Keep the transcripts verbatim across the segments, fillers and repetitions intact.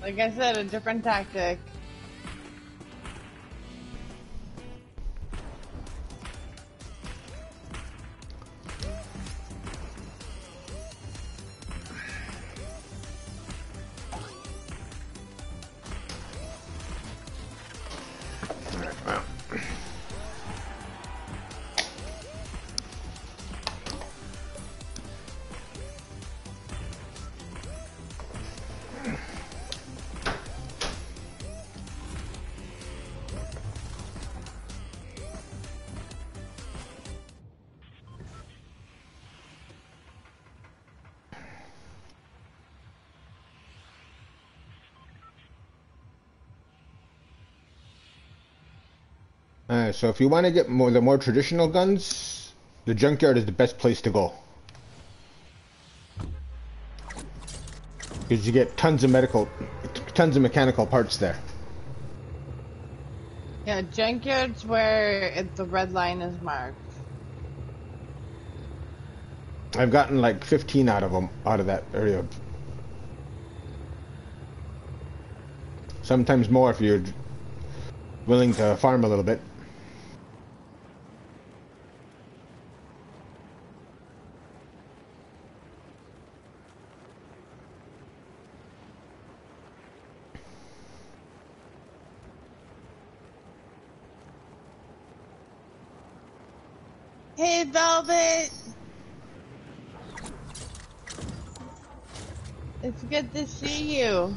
Like I said, a different tactic. Uh, so if you want to get more the more traditional guns, the junkyard is the best place to go. Because you get tons of medical, tons of mechanical parts there. Yeah, junkyard's where it, the red line is marked. I've gotten like fifteen out of them, out of that area. Sometimes more if you're willing to farm a little bit. Hey, Velvet! It's good to see you.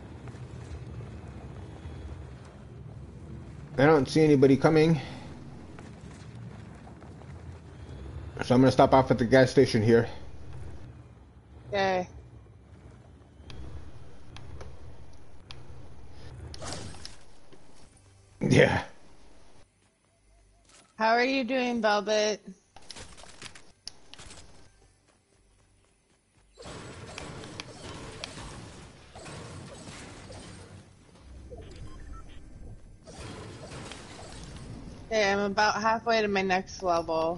I don't see anybody coming. So I'm going to stop off at the gas station here. Okay. Yeah. How are you doing, Velvet? Okay, I'm about halfway to my next level.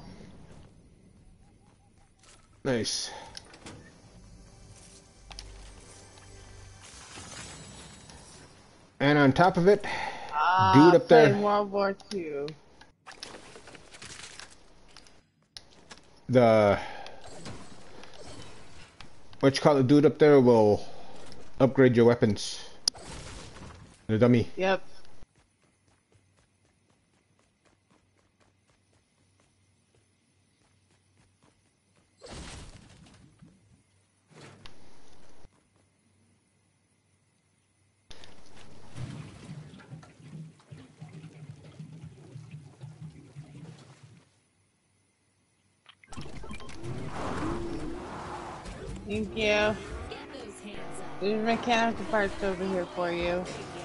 Nice. And on top of it, Ah, dude up playing there. World War Two. The what you call it, dude up there will upgrade your weapons. The dummy. Yep. Thank you. There's mechanical parts over here for you.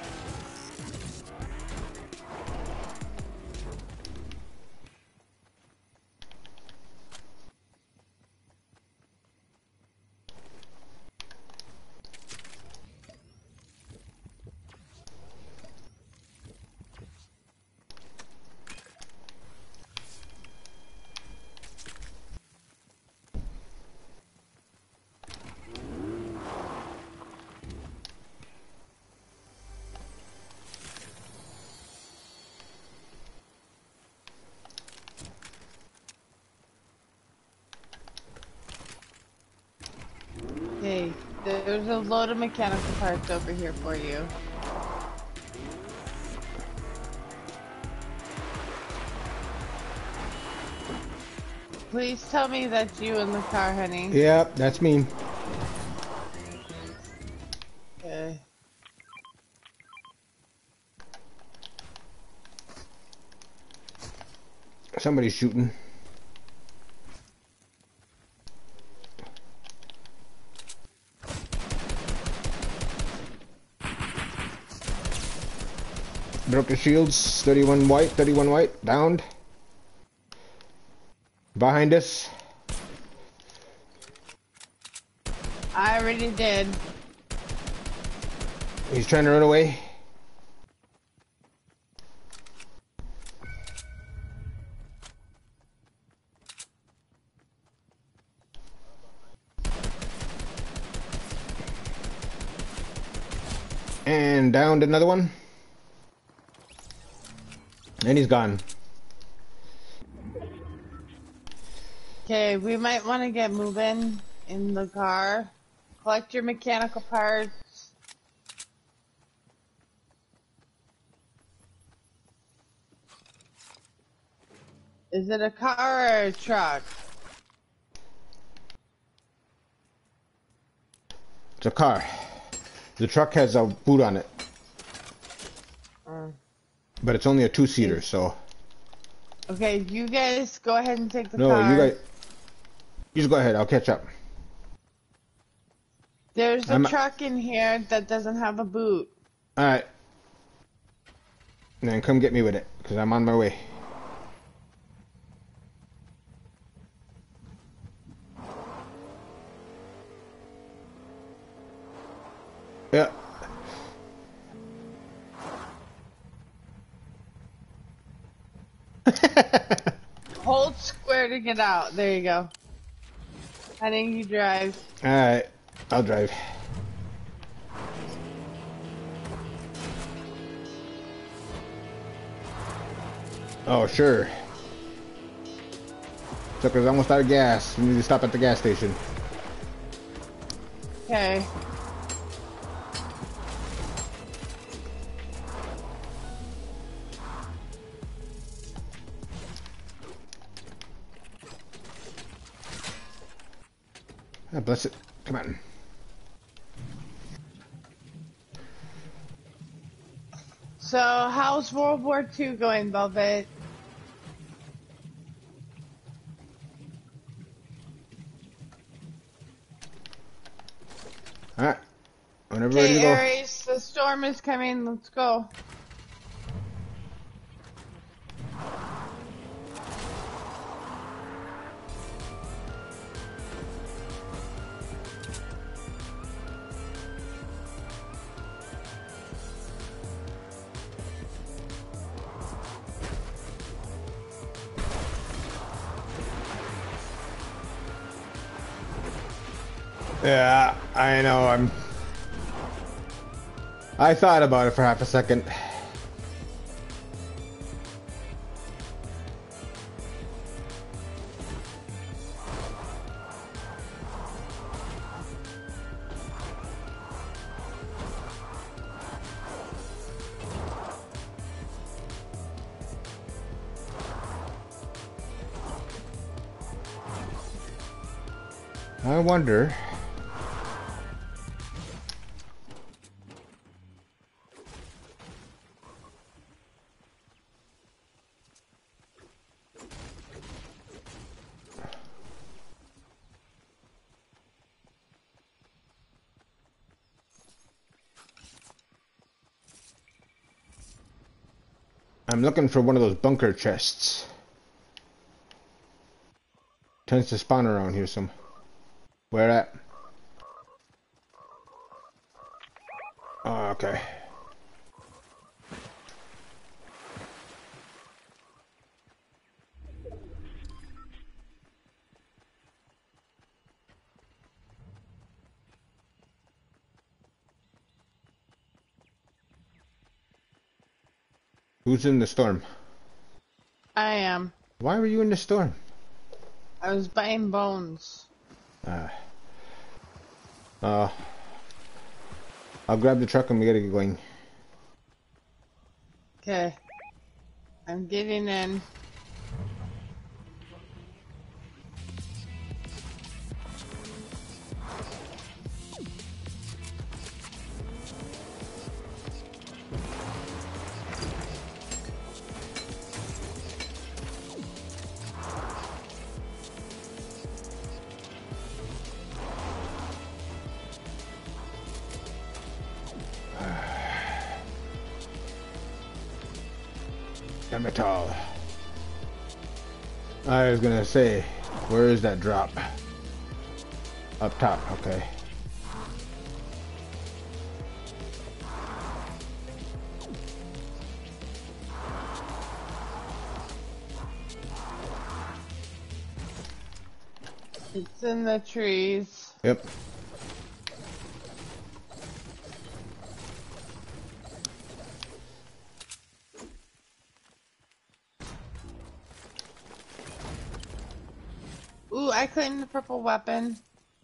Hey, there's a load of mechanical parts over here for you. Please tell me that's you in the car, honey. Yeah, that's me. Okay. Somebody's shooting. Broke the shields. thirty-one white, thirty-one white. Downed. Behind us. I already did. He's trying to run away. And downed another one. And he's gone. Okay, we might want to get moving in the car. Collect your mechanical parts. Is it a car or a truck? It's a car. The truck has a boot on it. Uh, But it's only a two-seater, so... okay, you guys go ahead and take the No, car. you guys... You just go ahead, I'll catch up. There's a I'm... truck in here that doesn't have a boot. Alright. Then come get me with it, because I'm on my way. Yeah. Hold square to get out. There you go. I think you drive. Alright, I'll drive. Oh, sure. Sucker's almost out of gas. We need to stop at the gas station. Okay. Ah, bless it. Come on. So, how's World War Two going, Velvet? Alright. Whenever ready to Okay, go. Aries, the storm is coming. Let's go. Yeah, I know, I'm... I thought about it for half a second. I wonder... I'm looking for one of those bunker chests. Tends to spawn around here some. Where at? Oh, okay. Who's in the storm? I am. Why were you in the storm? I was buying bones. Uh, uh, I'll grab the truck and we gotta get going. Okay. I'm getting in. Damn it all. I was gonna say, where is that drop? Up top, okay. It's in the trees. Yep. I claim the purple weapon.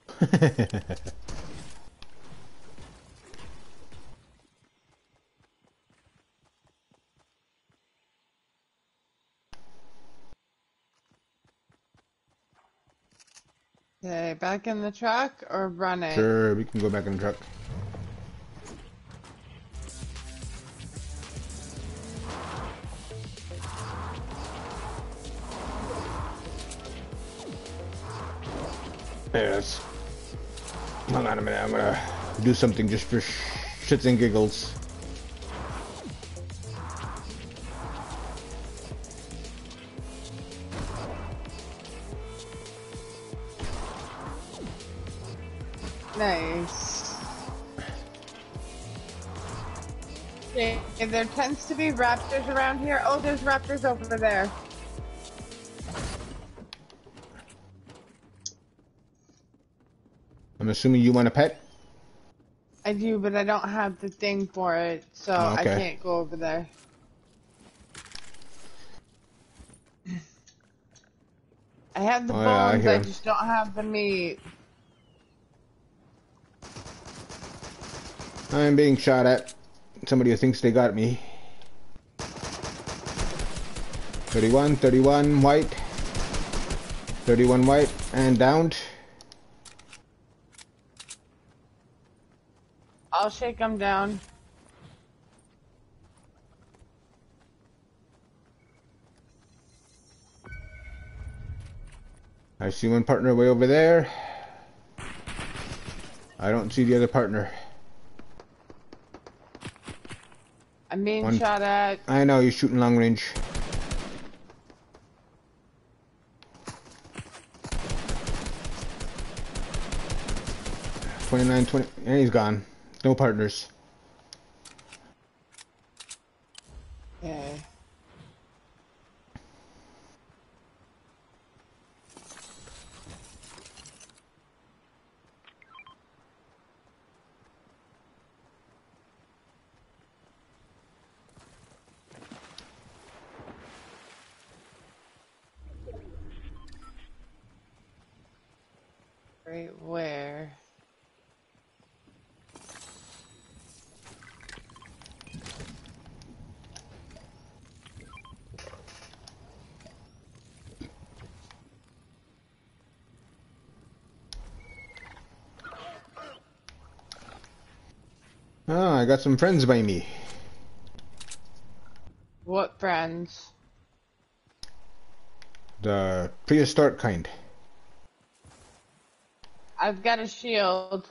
Okay, back in the truck or run it? Sure, we can go back in the truck. Yes. Hold on a minute, I'm gonna do something just for sh shits and giggles. Nice. Okay, there tends to be raptors around here. Oh, there's raptors over there. I'm assuming you want a pet? I do, but I don't have the thing for it, so Oh, okay. I can't go over there. I have the Oh, yeah, I bones, hear I him. just don't have the meat. I'm being shot at. Somebody who thinks they got me. thirty-one, thirty-one, white. thirty-one white, and downed. I'll shake them down. I see one partner way over there. I don't see the other partner. I'm being One. shot at. I know, you're shooting long range. twenty-nine, twenty, and he's gone. No partners. Okay. Right where? Oh, I got some friends by me. What friends? The prehistoric kind. I've got a shield.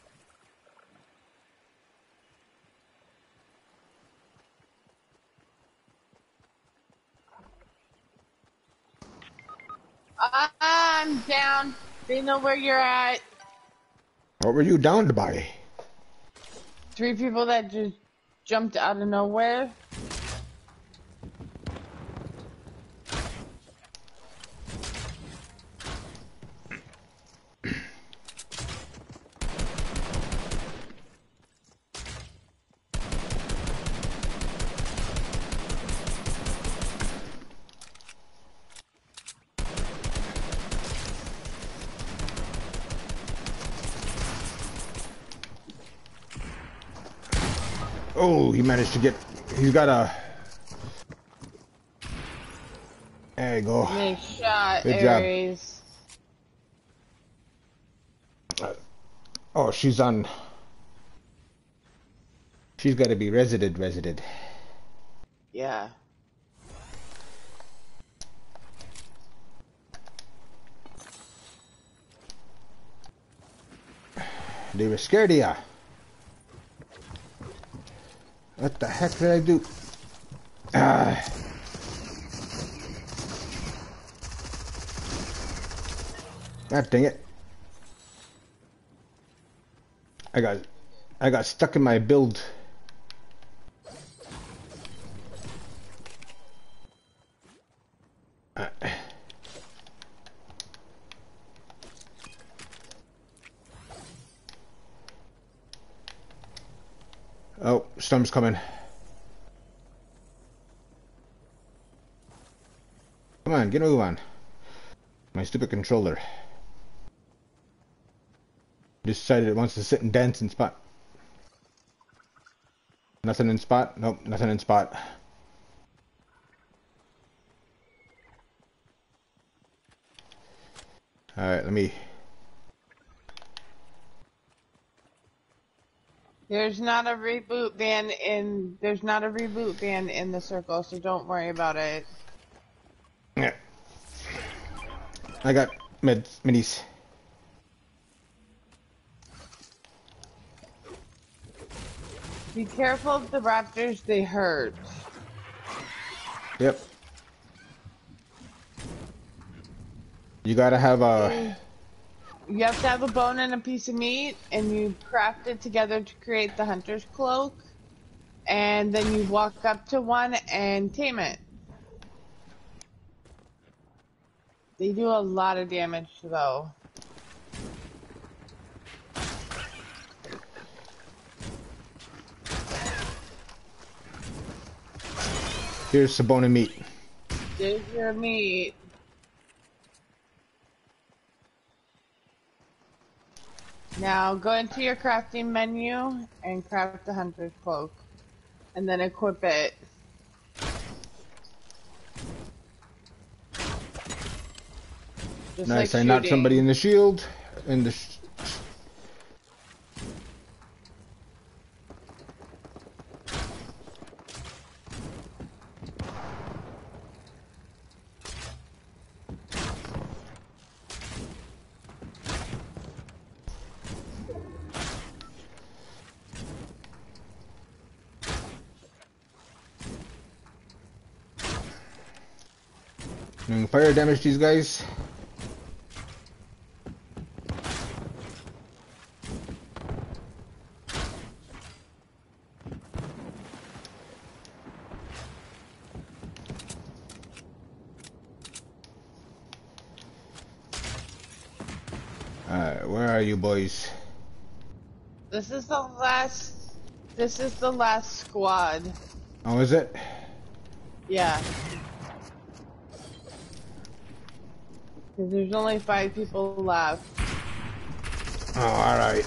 I'm down. They know where you're at. What were you downed by? Three people that just jumped out of nowhere. Oh, he managed to get... He's got a... There you go. Nice shot, Good job. Aries. Uh, oh, she's on... She's got to be resident, resident. Yeah. They were scared of ya. What the heck did I do? Ah. God dang it. I got I got stuck in my build. Uh. Oh, storm's coming. Come on, get a move on. My stupid controller. Decided it wants to sit and dance in spot. Nothing in spot? Nope, nothing in spot. Alright, let me... There's not a reboot ban in there's not a reboot ban in the circle, so don't worry about it. Yeah. I got meds, minis. Be careful of the raptors, they hurt. Yep. You gotta have a... You have to have a bone and a piece of meat, and you craft it together to create the hunter's cloak. And then you walk up to one and tame it. They do a lot of damage, though. Here's some bone and meat. There's your meat. Now go into your crafting menu and craft the hunter's cloak. And then equip it. Just Nice, like I knocked somebody in the shield. In the... Sh Doing fire damage these guys. Alright, where are you boys? This is the last. This is the last squad. Oh, is it? Yeah. Because there's only five people left. Oh, alright.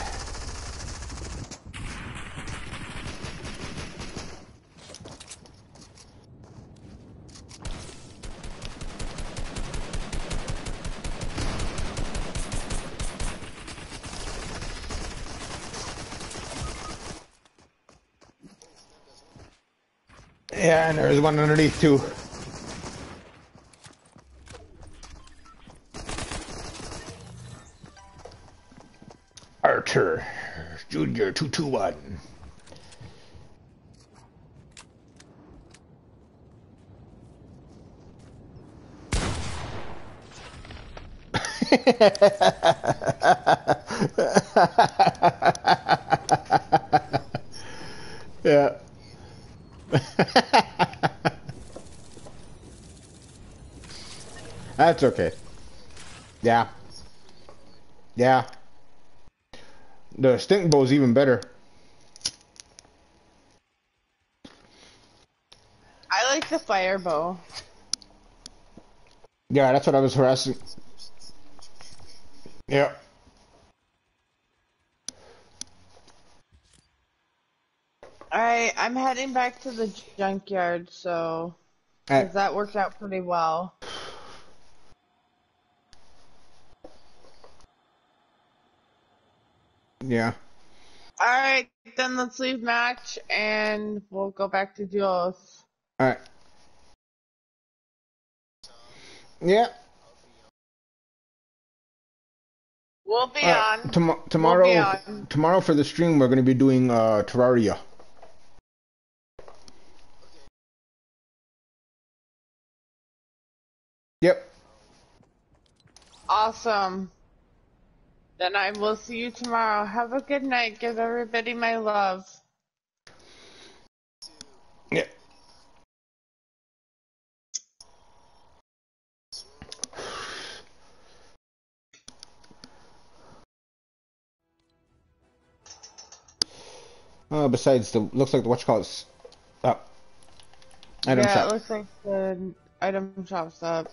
Yeah, and there's one underneath too. Archer Junior two two one. Yeah. That's okay. Yeah. Yeah. The stink bow's even better. I like the fire bow. Yeah, that's what I was harassing. Yeah. Alright, I'm heading back to the junkyard, so... Uh, Because that worked out pretty well. yeah. Alright, then let's leave match, and we'll go back to duos. Alright. Yeah. We'll be Uh, on. tom We'll be tomorrow, on. tomorrow for the stream, we're going to be doing uh, Terraria. Yep. Awesome. Then I will see you tomorrow. Have a good night. Give everybody my love. Yep. Uh, besides, the looks like the whatchamacallit's up. Item Yeah, shop. it looks like the item shop's up.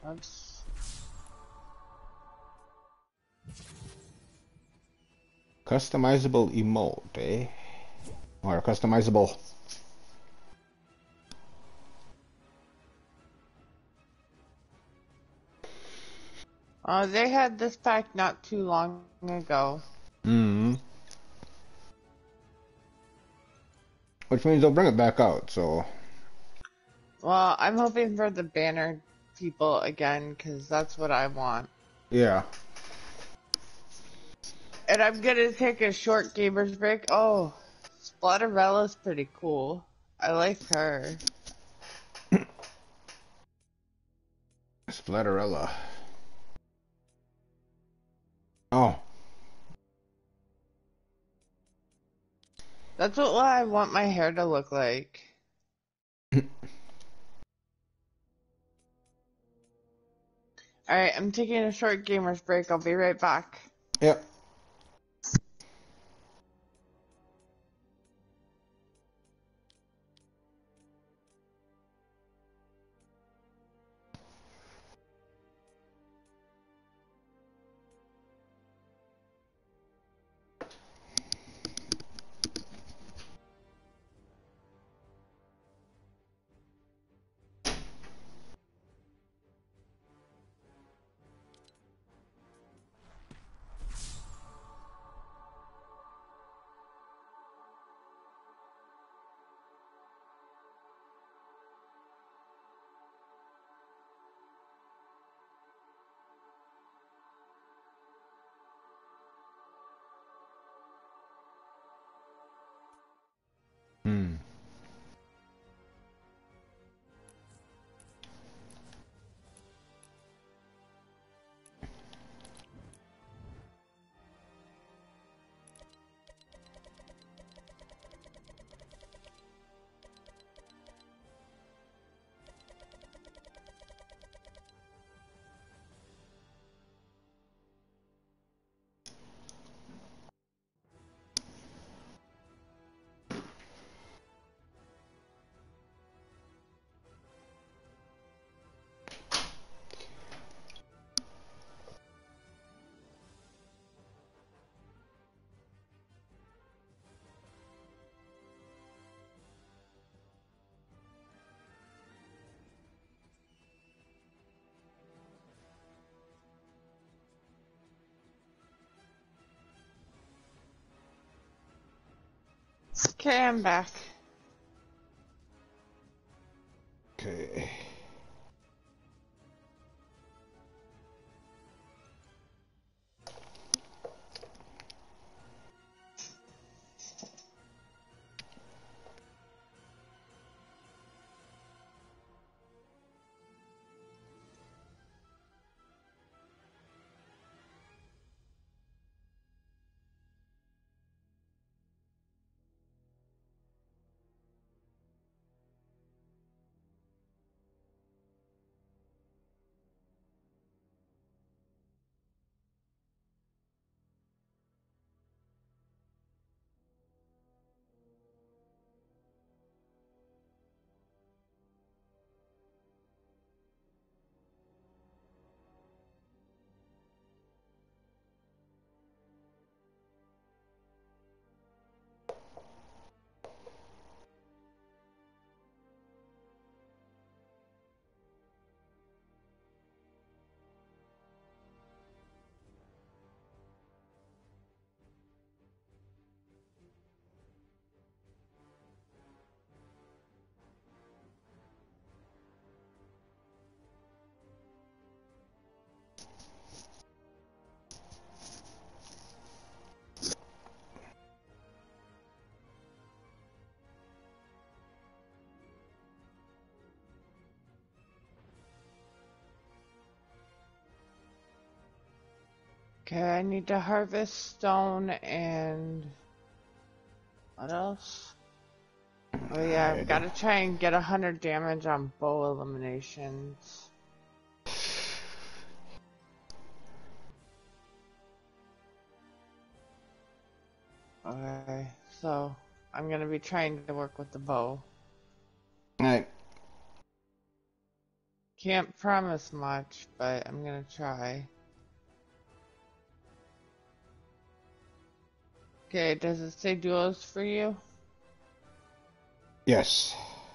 Oops. Customizable emote, eh? Or customizable. Oh, they had this pack not too long ago. Hmm. Which means they'll bring it back out, so. Well, I'm hoping for the banner people again, because that's what I want. Yeah. And I'm gonna take a short gamer's break. Oh, Splatterella's pretty cool. I like her. Splatterella. Oh. That's what I want my hair to look like. Alright, I'm taking a short gamer's break. I'll be right back. Yep. Hmm. Okay, I'm back. Okay. Okay, I need to harvest stone and... what else? Oh yeah, I've got to try and get a hundred damage on bow eliminations. Okay, so I'm gonna be trying to work with the bow. Alright. Can't promise much, but I'm gonna try. Okay, does it say duos for you? Yes.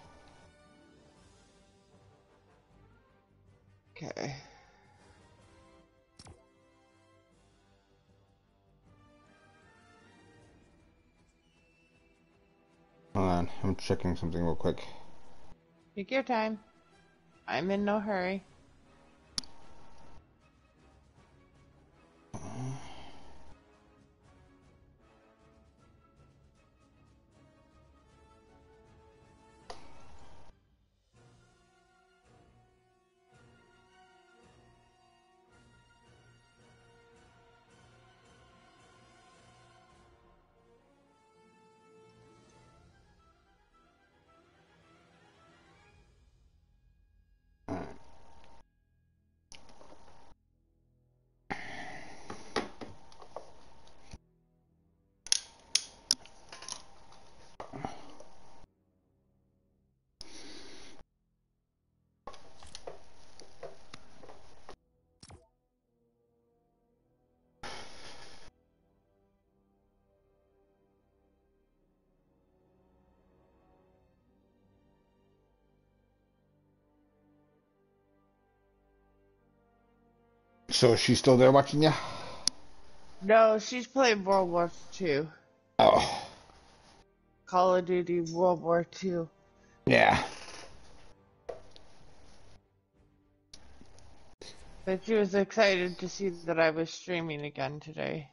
Okay. Hold on, I'm checking something real quick. Take your time. I'm in no hurry. So she's still there watching you? No, she's playing World War Two. Oh. Call of Duty World War Two. Yeah. But she was excited to see that I was streaming again today.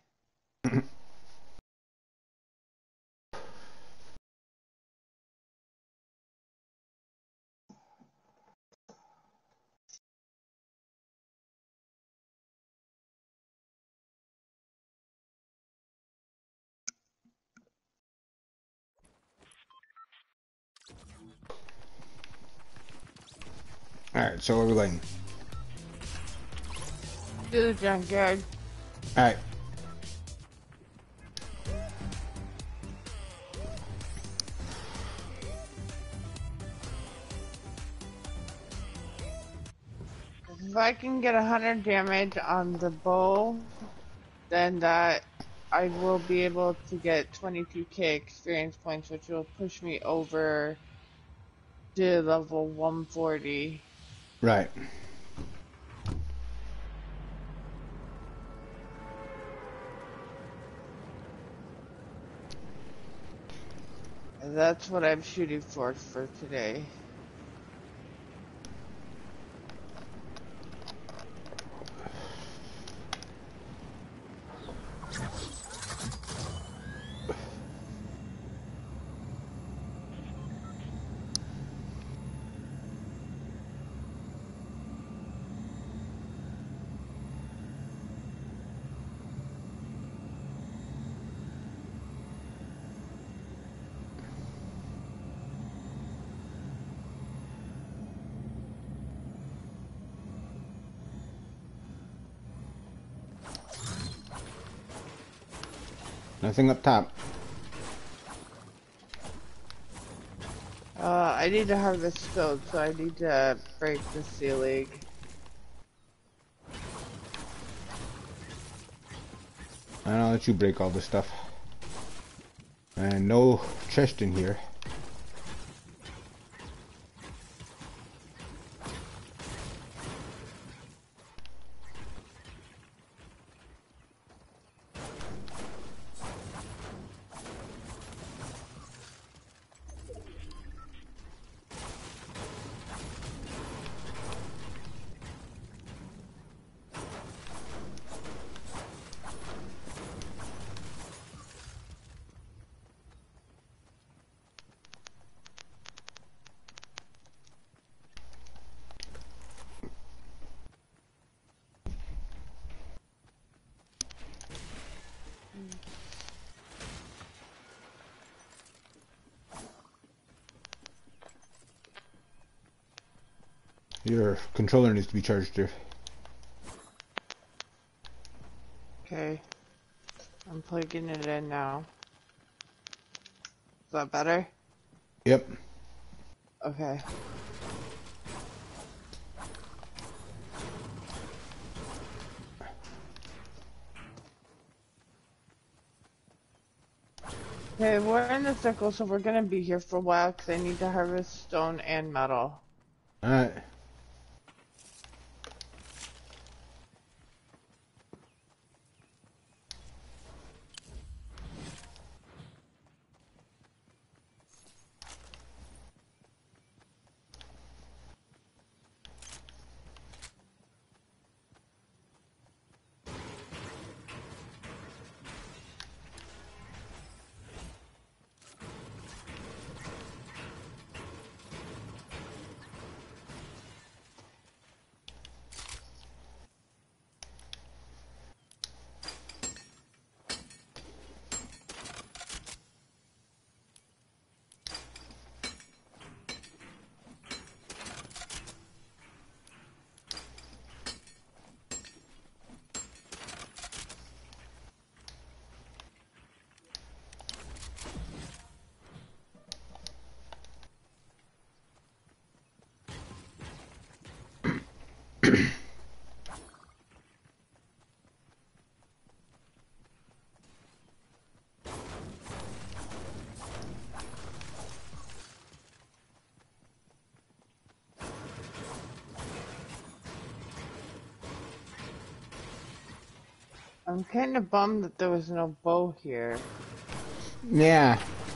Alright, so where are we going? To the junkyard. Alright. If I can get a hundred damage on the bow, then that I will be able to get twenty-two K experience points, which will push me over to level one forty. Right. And that's what I'm shooting for for today. Nothing up top. Uh, I need to harvest stone, so I need to break the ceiling. I'll let you break all this stuff. And no chest in here. Your controller needs to be charged here. Okay. I'm plugging it in now. Is that better? Yep. Okay. Okay, we're in the circle, so we're gonna be here for a while because I need to harvest stone and metal. Alright. I'm kind of bummed that there was no bow here. Yeah.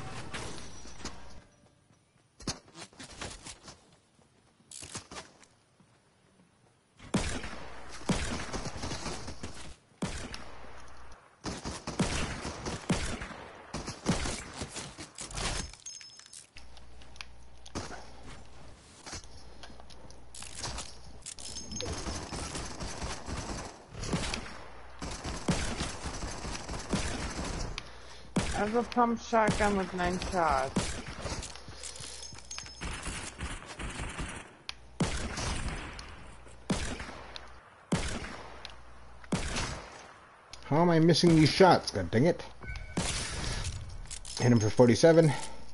I have a pump shotgun with nine shots. How am I missing these shots? God dang it. Hit him for forty-seven.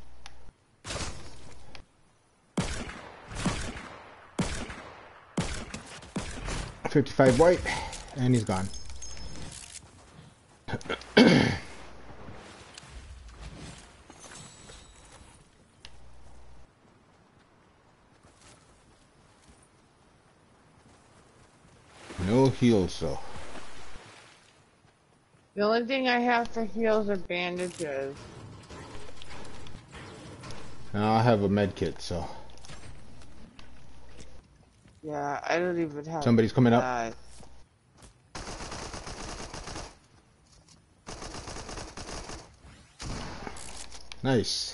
fifty-five white. And he's gone. No heals, though. The only thing I have for heals are bandages. Now I have a med kit, so. Yeah, I don't even have Somebody's coming up. that. Nice.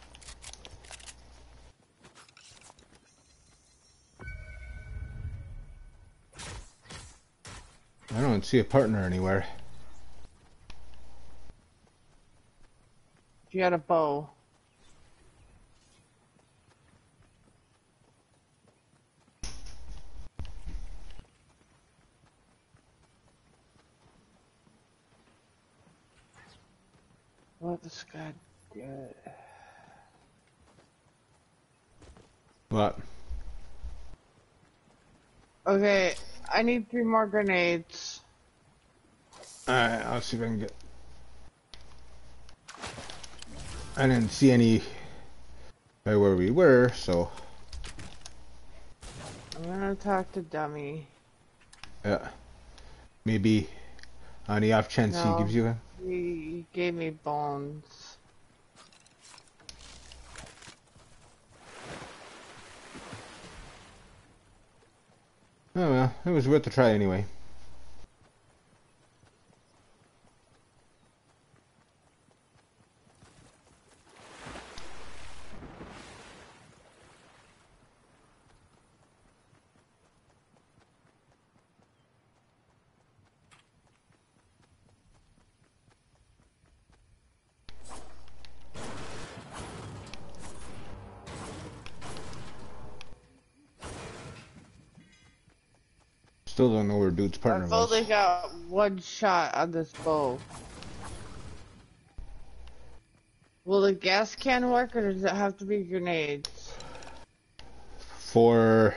I don't see a partner anywhere. You got a bow. What this guy did. What? Okay, I need three more grenades. Alright, I'll see if I can get... I didn't see any by where we were, so... I'm gonna talk to Dummy. Yeah. Maybe on the off chance No, he gives you a... he, he gave me bones. Oh well, it was worth a try anyway. Still don't know where dude's partner I've was. only got one shot on this bow. Will the gas can work, or does it have to be grenades? For...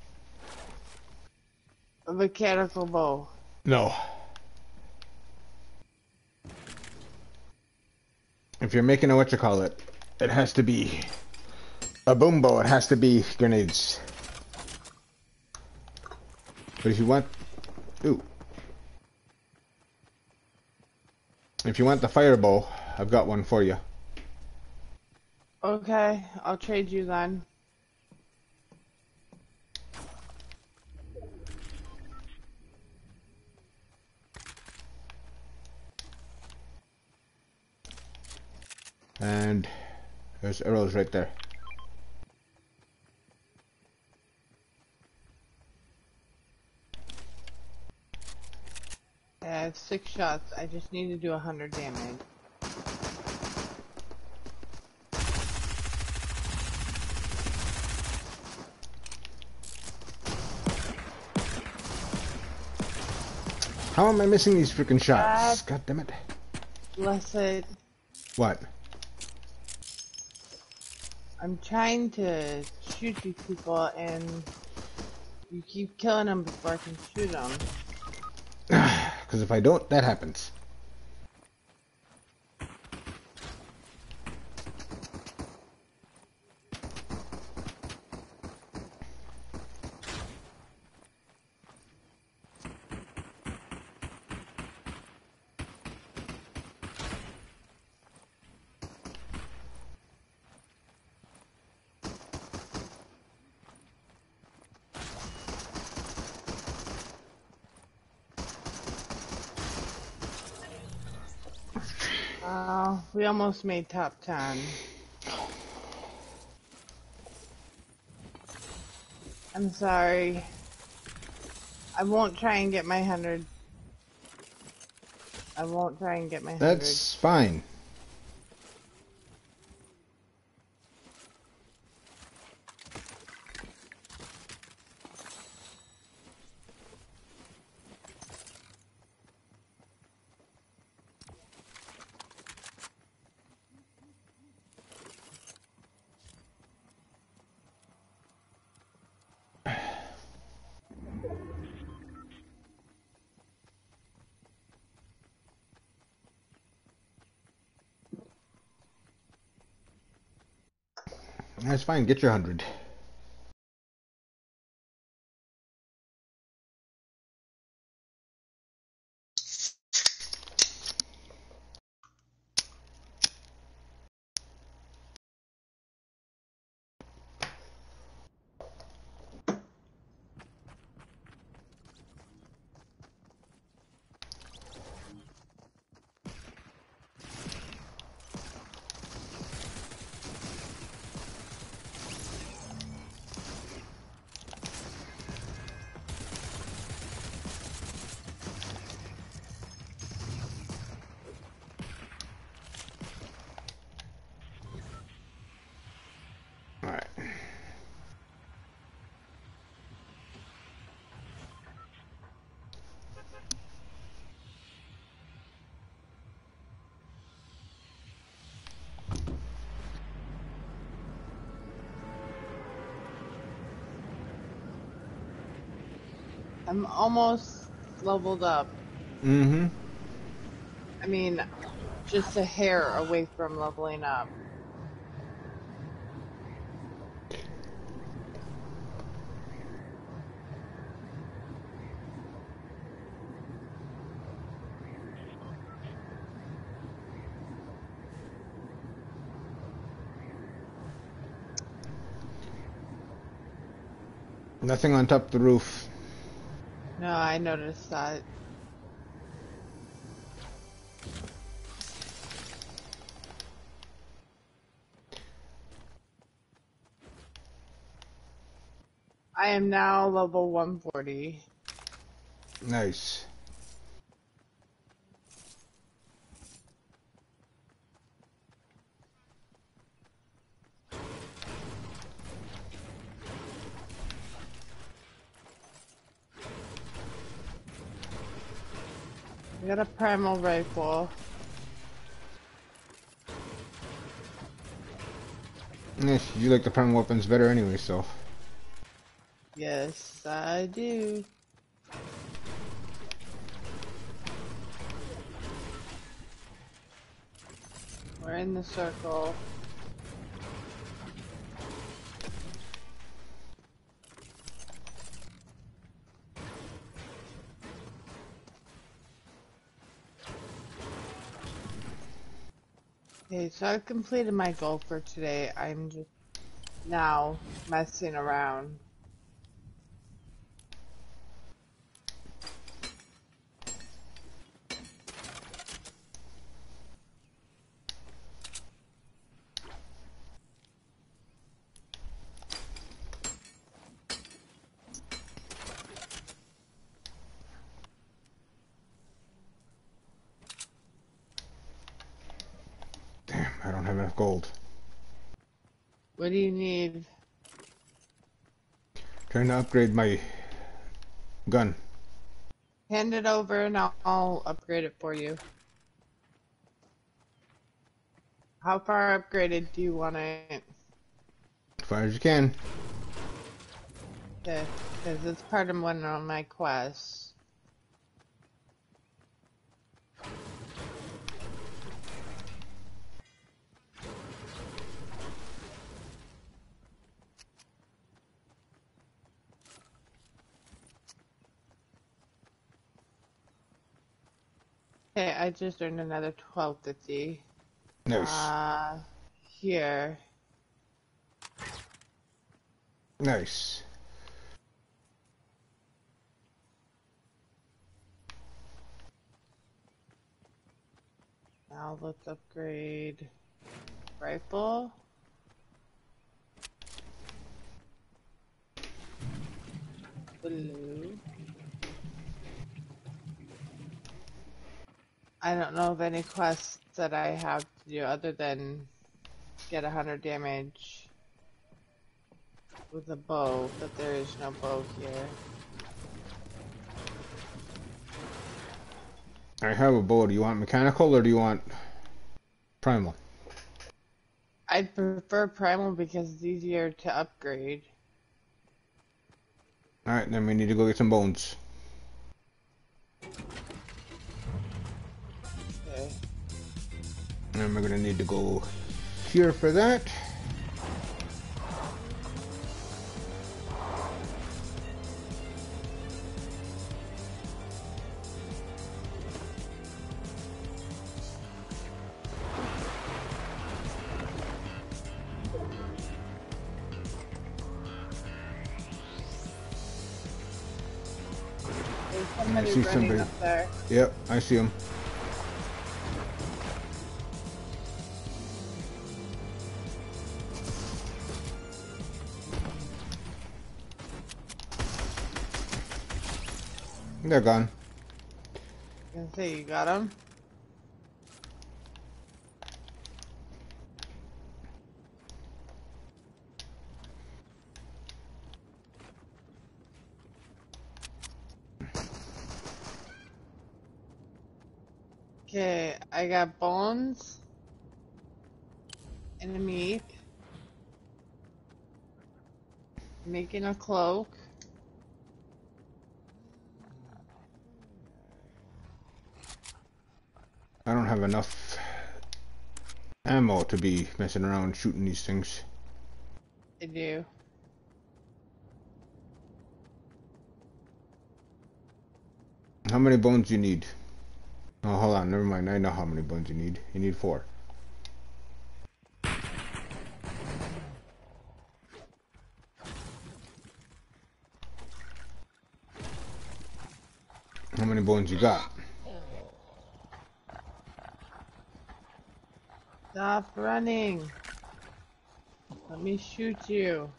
A mechanical bow. No. If you're making a what you call it, it has to be a boombo. It has to be grenades. But if you want, ooh, if you want the fireball, I've got one for you. Okay, I'll trade you then. And there's arrows right there. I have six shots. I just need to do a hundred damage. How am I missing these freaking shots? God God damn it. bless it. What? I'm trying to shoot these people and you keep killing them before I can shoot them. Because if I don't, that happens. Uh, we almost made top ten. I'm sorry. I won't try and get my hundred. I won't try and get my hundred. That's fine. That's fine. Get your hundred. Alright. I'm almost leveled up. Mm-hmm. I mean, just a hair away from leveling up. Nothing on top of the roof. No, I noticed that. I am now level one forty. Nice. I got a primal rifle. Yes, you like the prime weapons better anyway, so. Yes, I do. We're in the circle. Okay, so I've completed my goal for today. I'm just now messing around. Damn, I don't have enough gold. What do you need? Trying to upgrade my gun. Hand it over and I'll, I'll upgrade it for you. How far upgraded do you want it? As far as you can. Okay, because it's part of one of my quests. Okay, I just earned another twelve fifty. Nice. Uh, here. Nice. Now let's upgrade rifle. Blue. I don't know of any quests that I have to do other than get a hundred damage with a bow, but there is no bow here. I have a bow. Do you want mechanical or do you want primal? I'd prefer primal because it's easier to upgrade. Alright, then we need to go get some bones. Okay. And we're gonna need to go here for that. There's I somebody see running somebody. up there. Yep, I see him. They're gone. I can say you got him. Okay, I got bones and a meat. Making a cloak. I don't have enough ammo to be messing around shooting these things. I do. How many bones do you need? Oh, hold on, never mind. I know how many bones you need. You need four. How many bones you got? Stop running. Let me shoot you.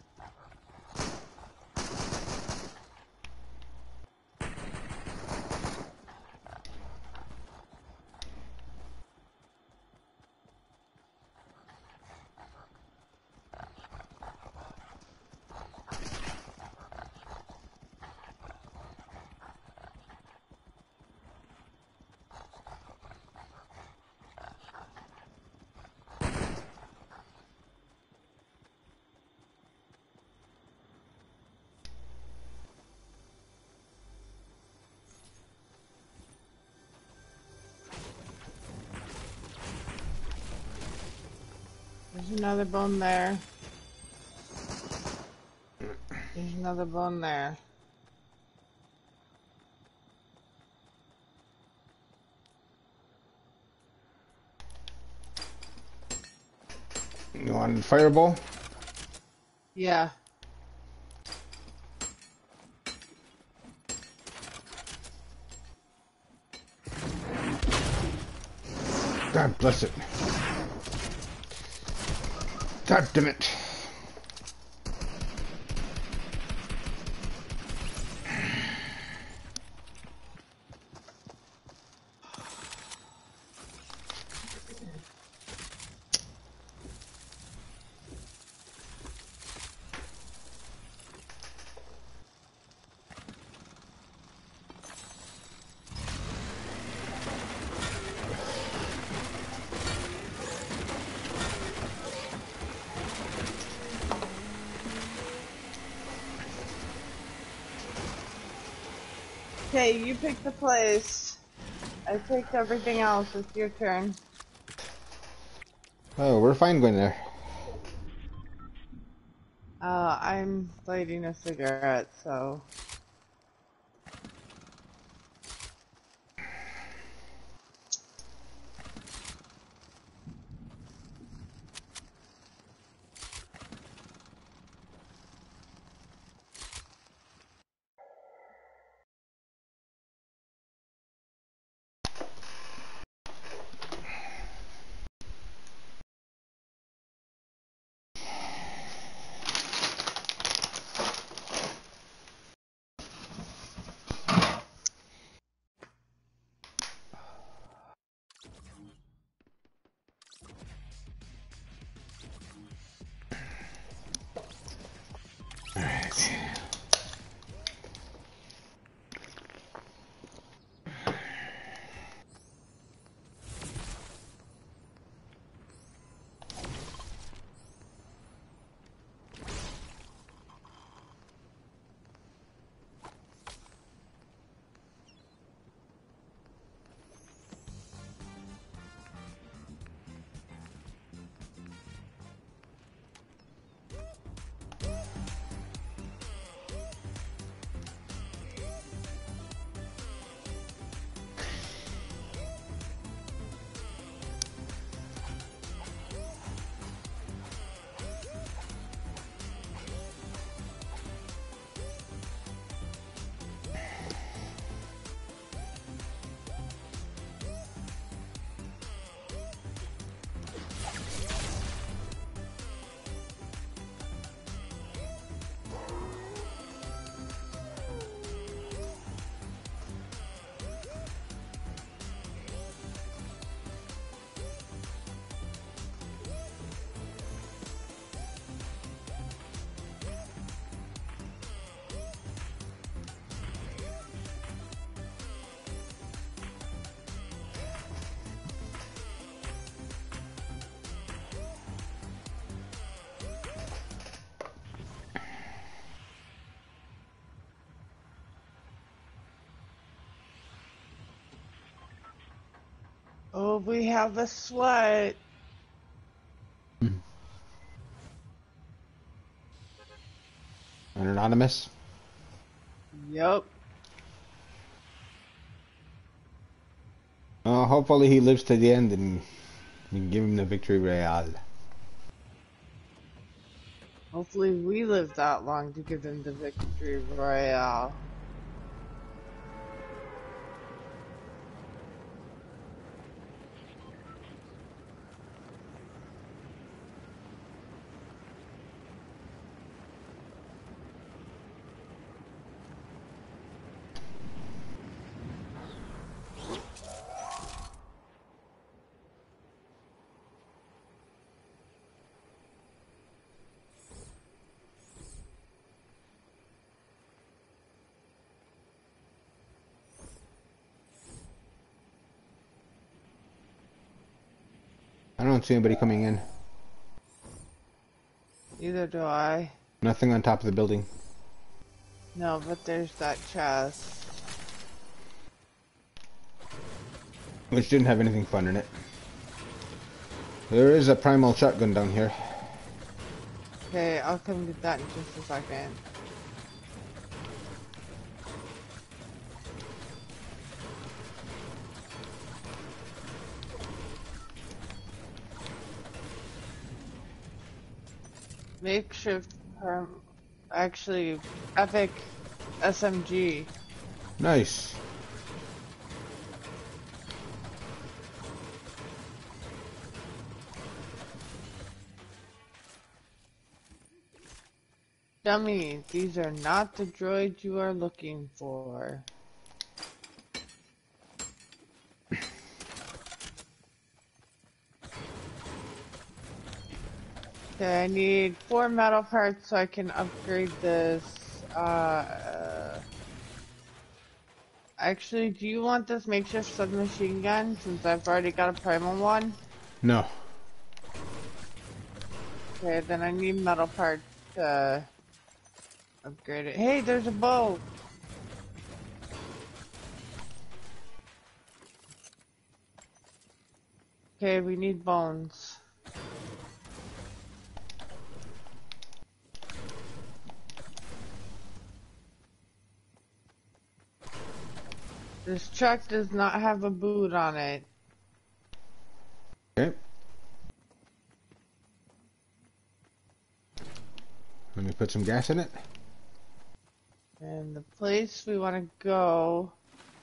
There's another bone there. There's another bone there. You want a fireball? Yeah. God bless it. God damn it. Okay, you pick the place. I picked everything else. It's your turn. Oh, we're fine going there. Uh, I'm lighting a cigarette, so... Alright. Oh, we have a sweat. An anonymous? Yup. Uh, hopefully he lives to the end and we can give him the victory royale. Hopefully we live that long to give them the victory royale. I don't see anybody coming in. Neither do I. Nothing on top of the building. No, but there's that chest. Which didn't have anything fun in it. There is a primal shotgun down here. Okay, I'll come get that in just a second. Makeshift, um, actually, epic S M G. Nice. Dummy, these are not the droids you are looking for. Okay, I need four metal parts so I can upgrade this. Uh, uh, actually, do you want this makeshift submachine gun since I've already got a primal one? No. Okay, then I need metal parts to upgrade it. Hey, there's a bow! Okay, we need bones. This truck does not have a boot on it. Okay. Let me put some gas in it. And the place we want to go...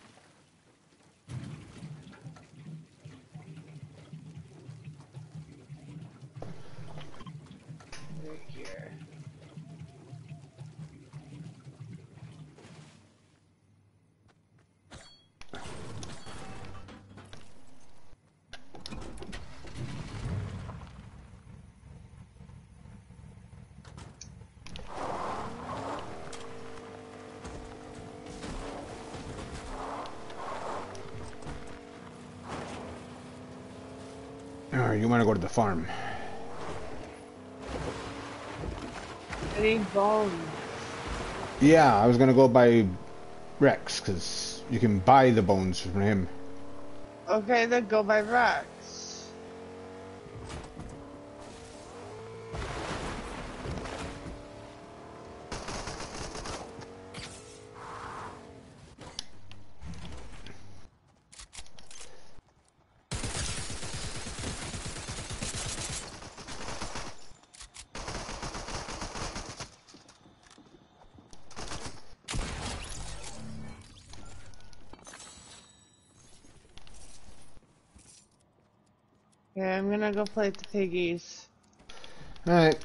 Right here. Or you want to go to the farm? I need bones. Yeah, I was gonna go by Rex because you can buy the bones from him. Okay, then go by Rex. Okay, I'm gonna go play with the piggies. Alright.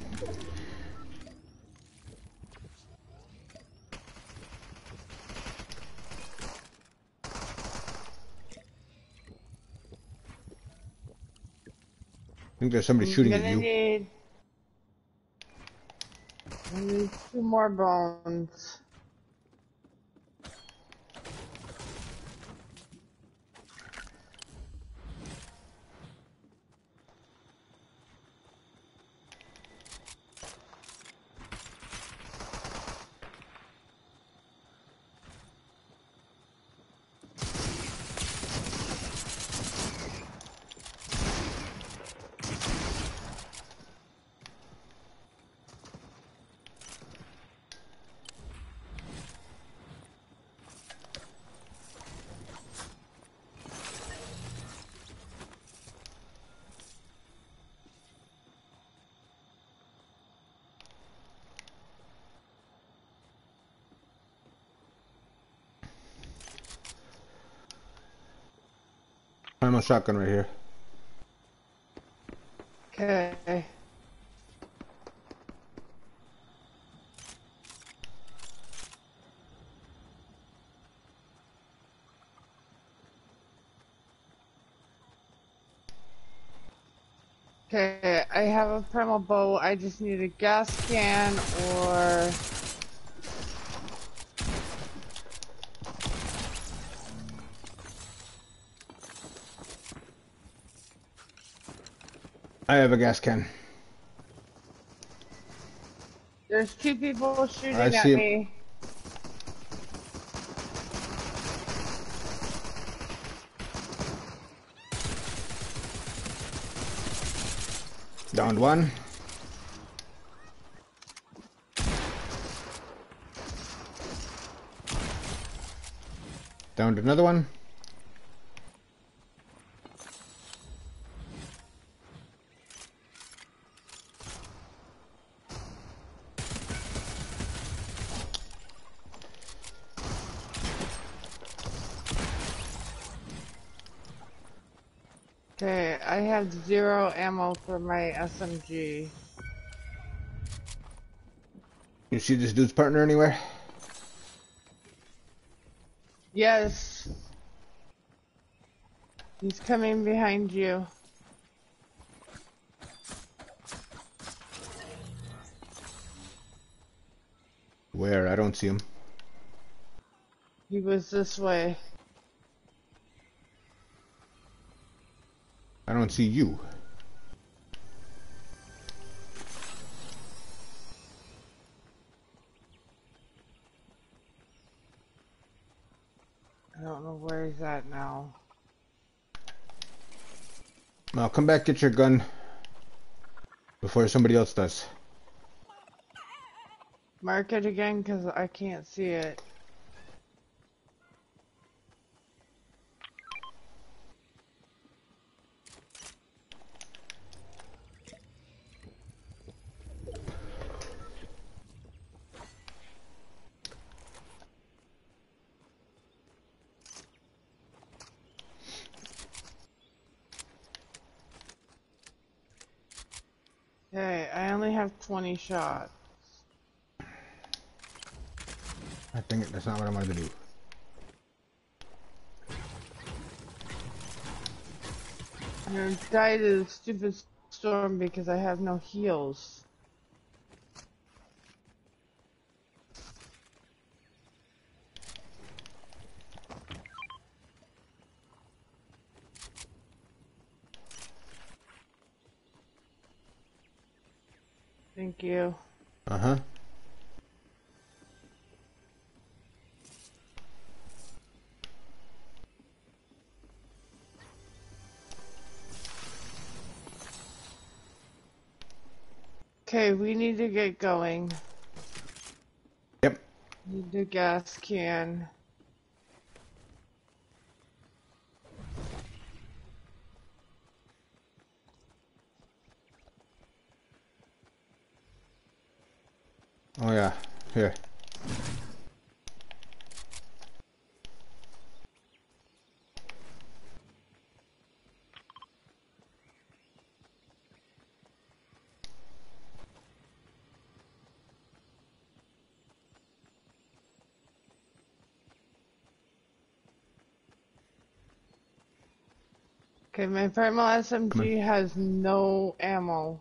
I think there's somebody I'm shooting at gonna you. need... I need two more bones. I'm a shotgun right here. Okay. Okay, I have a primal bow. I just need a gas can or... I have a gas can. There's two people I shooting see at him. me. Downed one. Downed another one. Okay, I have zero ammo for my S M G. You see this dude's partner anywhere? Yes. He's coming behind you. Where? I don't see him. He was this way. I don't see you. I don't know where he's at now. Now come back, get your gun before somebody else does. Mark it again, because I can't see it. Okay, I only have twenty shots. I think that's not what I wanted to do. I'm gonna die to the stupid storm because I have no heals. Thank you. Uh-huh. Okay, we need to get going. Yep. Need the gas can. Oh yeah. Here. Okay, my primal Come on. S M G has no ammo.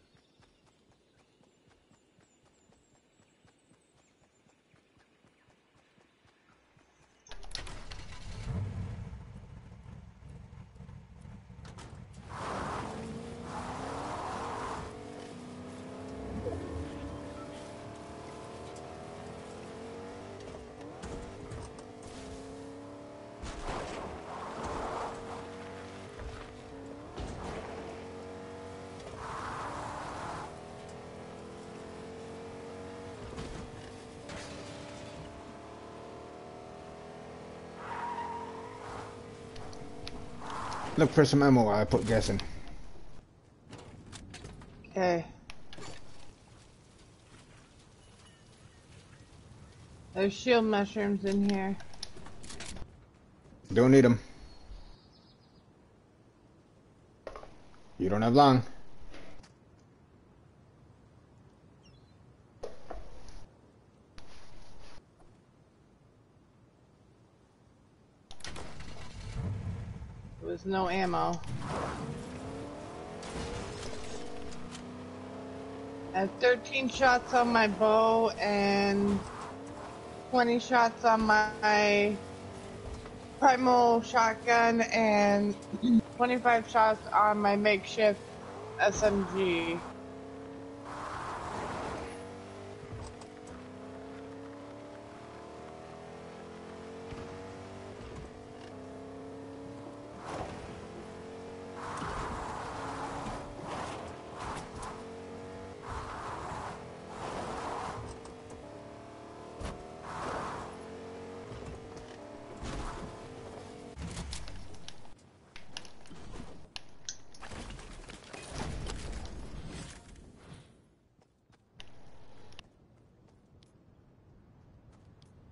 Look for some ammo while I put gas in. Okay. There's shield mushrooms in here. Don't need them. You don't have long. There was no ammo. I have thirteen shots on my bow and twenty shots on my primal shotgun and twenty-five shots on my makeshift S M G.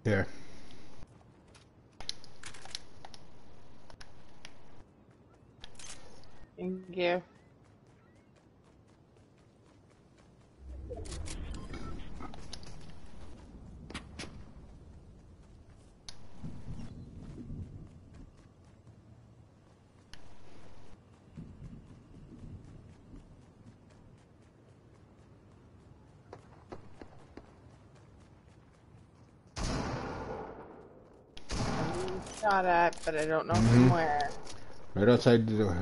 Here. Thank you. Shot at, but I don't know Mm-hmm. from where. Right outside the door.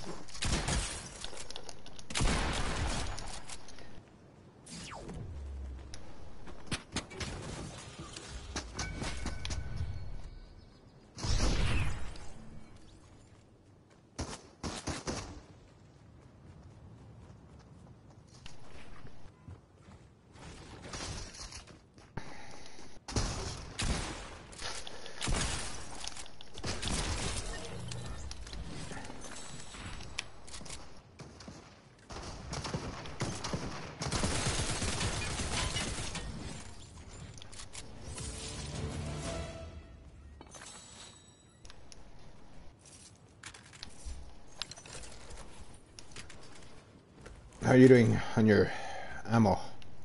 How are you doing on your ammo?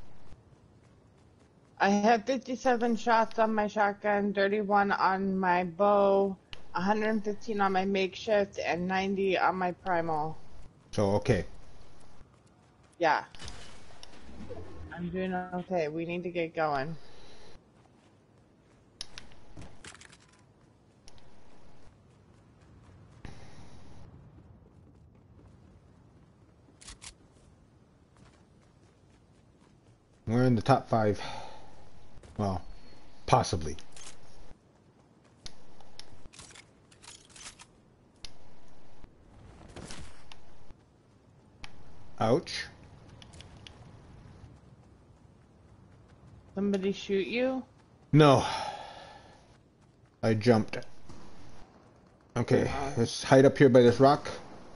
I have fifty-seven shots on my shotgun, thirty-one on my bow, one hundred fifteen on my makeshift, and ninety on my primal. So, okay. Yeah. I'm doing okay. We need to get going. We're in the top five. Well, possibly. Ouch. Somebody shoot you? No. I jumped. Okay, Uh, let's hide up here by this rock.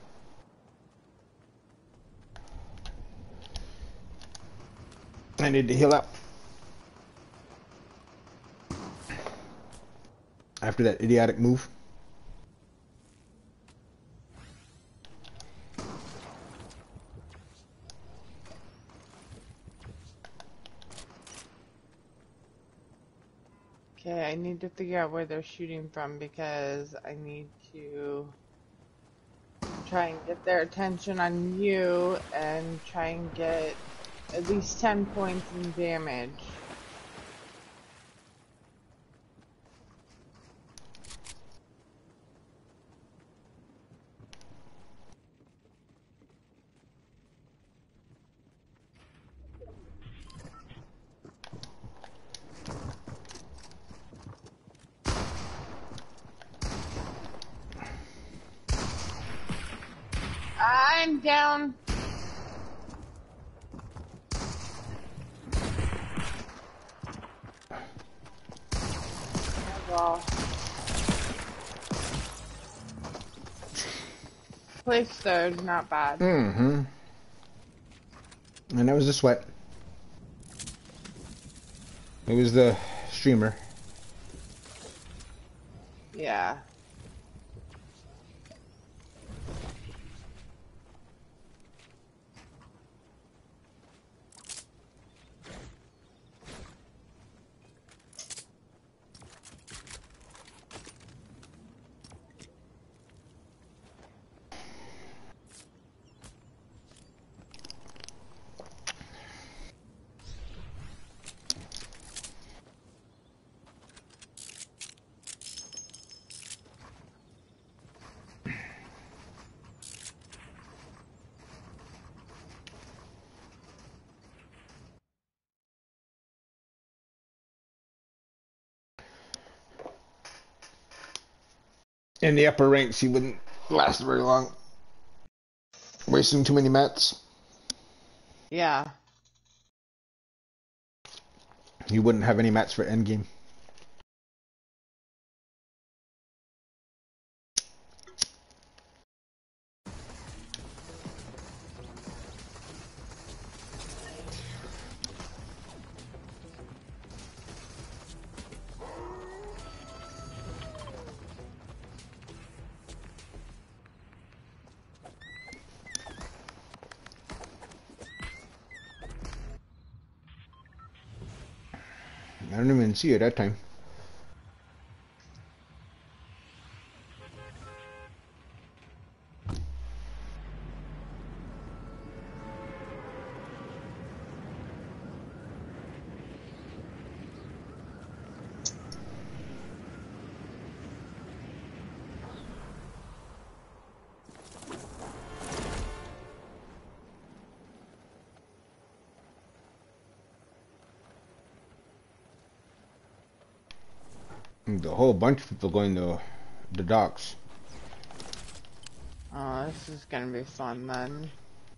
I need to heal up. After that idiotic move. okay, I need to figure out where they're shooting from because I need to try and get their attention on you and try and get at least ten points in damage. I'm down. Oh, well. Place third, not bad. Mm-hmm. And that was the sweat. It was the streamer. Yeah. In the upper ranks, he wouldn't last very long. Wasting too many mats. Yeah. He wouldn't have any mats for endgame. I don't even see it that time. There's a whole bunch of people going to the docks. Oh, this is gonna be fun then.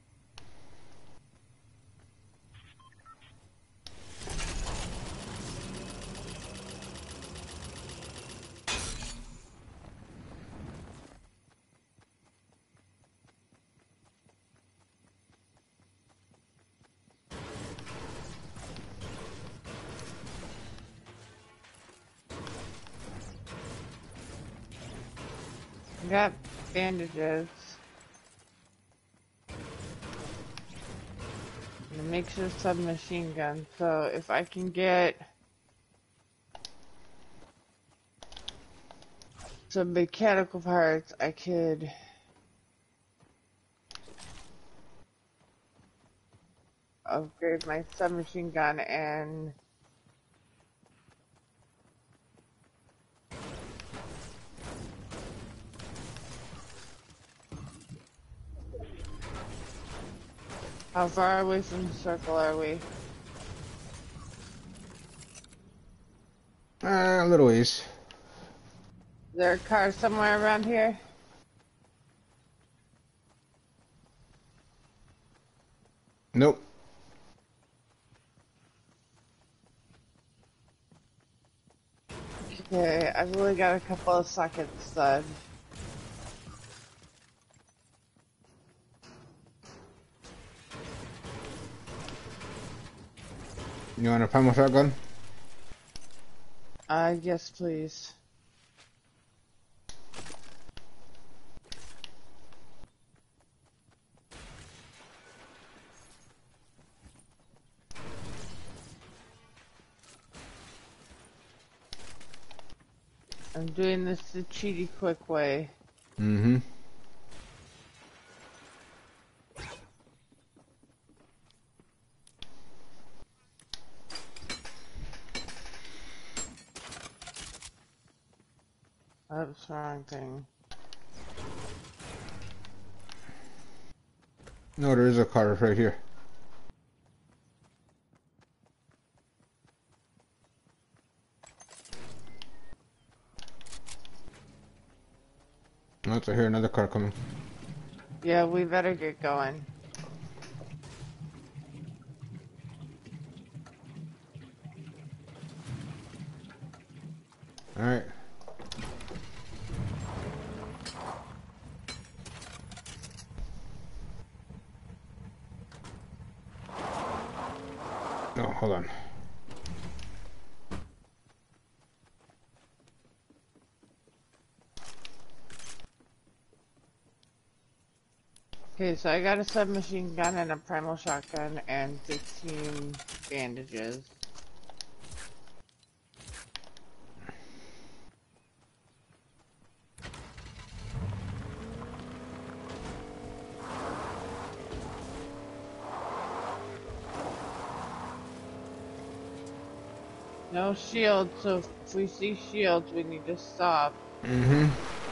Got bandages. And it makes a submachine gun, so if I can get some mechanical parts, I could upgrade my submachine gun and how far away from the circle are we? Uh, a little ways. Is there a car somewhere around here? Nope. Okay, I've only got a couple of sockets done. You want a primal shotgun? Uh, yes, please. I'm doing this the cheaty quick way. Mm-hmm. That's the wrong thing. No, there is a car right here. Oh, I hear another car coming. Yeah, we better get going. Alright. Oh, hold on. Okay, so I got a submachine gun and a primal shotgun and fifteen bandages. No shields, so if we see shields, we need to stop. Mm-hmm.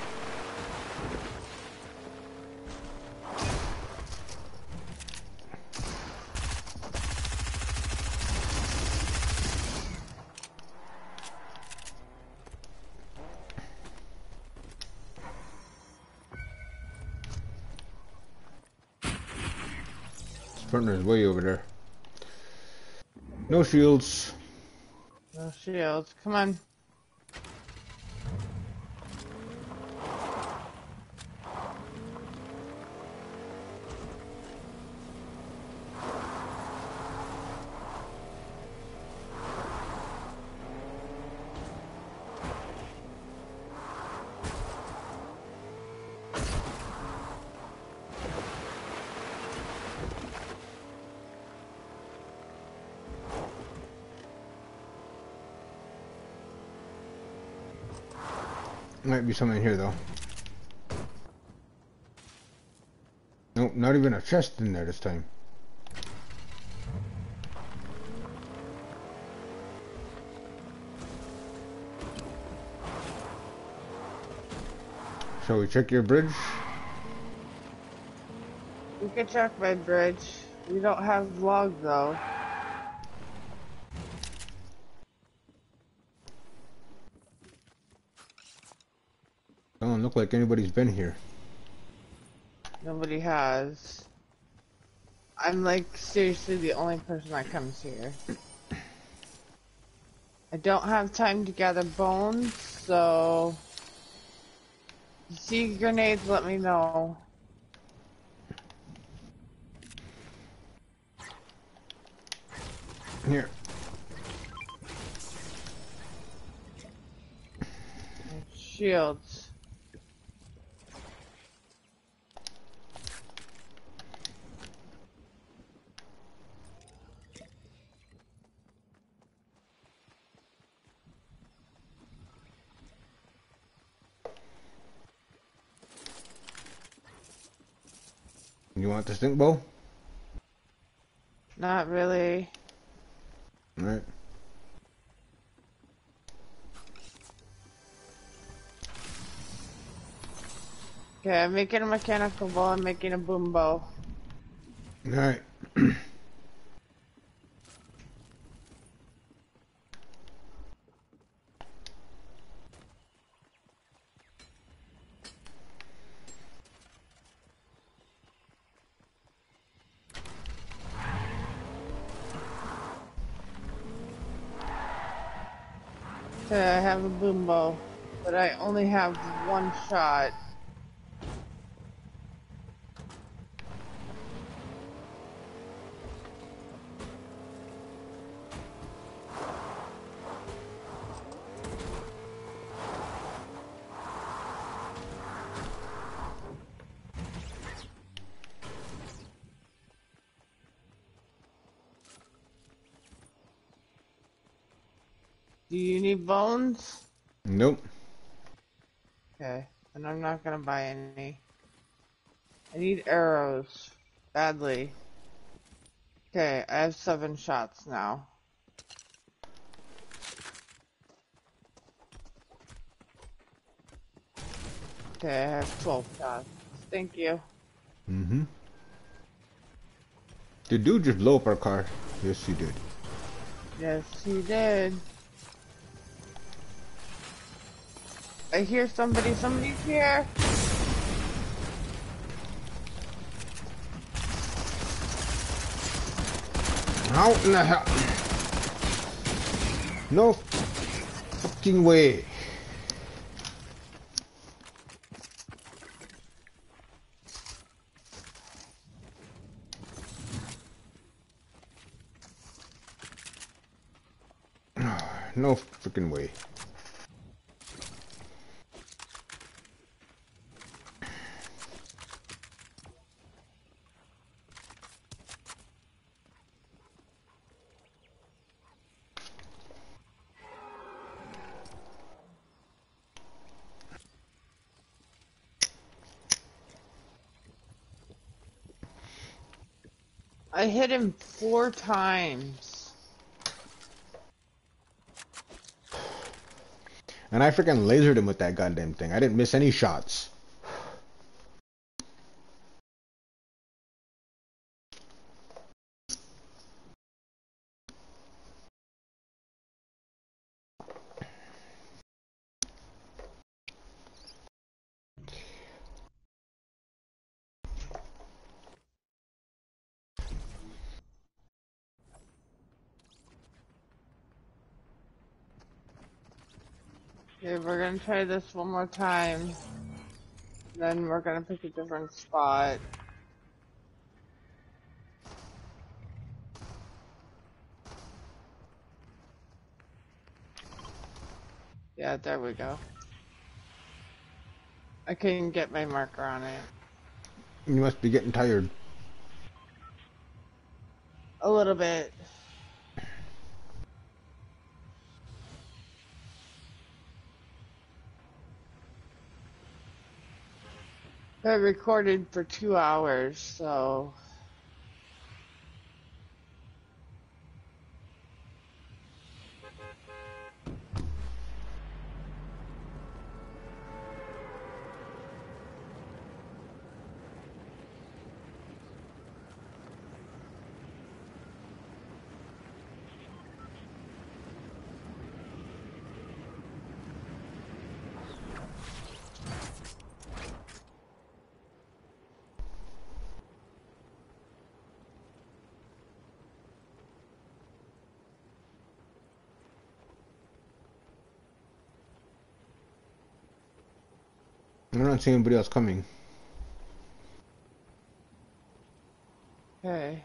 Partner's way over there. No shields. No shields, come on. Might be something here though. Nope, not even a chest in there this time. Shall we check your bridge? You can check my bridge. We don't have logs though. Doesn't look like anybody's been here. Nobody has. I'm like seriously the only person that comes here. I don't have time to gather bones, so if you see grenades, let me know. Here. Shields. You want the stink bow? Not really. Alright. Okay, I'm making a mechanical bow, I'm making a boom bow. Alright. Okay, I have a boom bow, but I only have one shot. Do you need bones? Nope. Okay, and I'm not gonna buy any. I need arrows. Badly. Okay, I have seven shots now. Okay, I have twelve shots. Thank you. Mm-hmm. The dude just blew up our car. Yes, he did. Yes, he did. I hear somebody. Somebody's here. How in the hell? No fucking way. No freaking way. I hit him four times. And I freaking lasered him with that goddamn thing. I didn't miss any shots. Okay, we're gonna try this one more time. Then we're gonna pick a different spot. Yeah, there we go. I can get my marker on it. You must be getting tired. A little bit. I recorded for two hours, so I don't see anybody else coming. okay.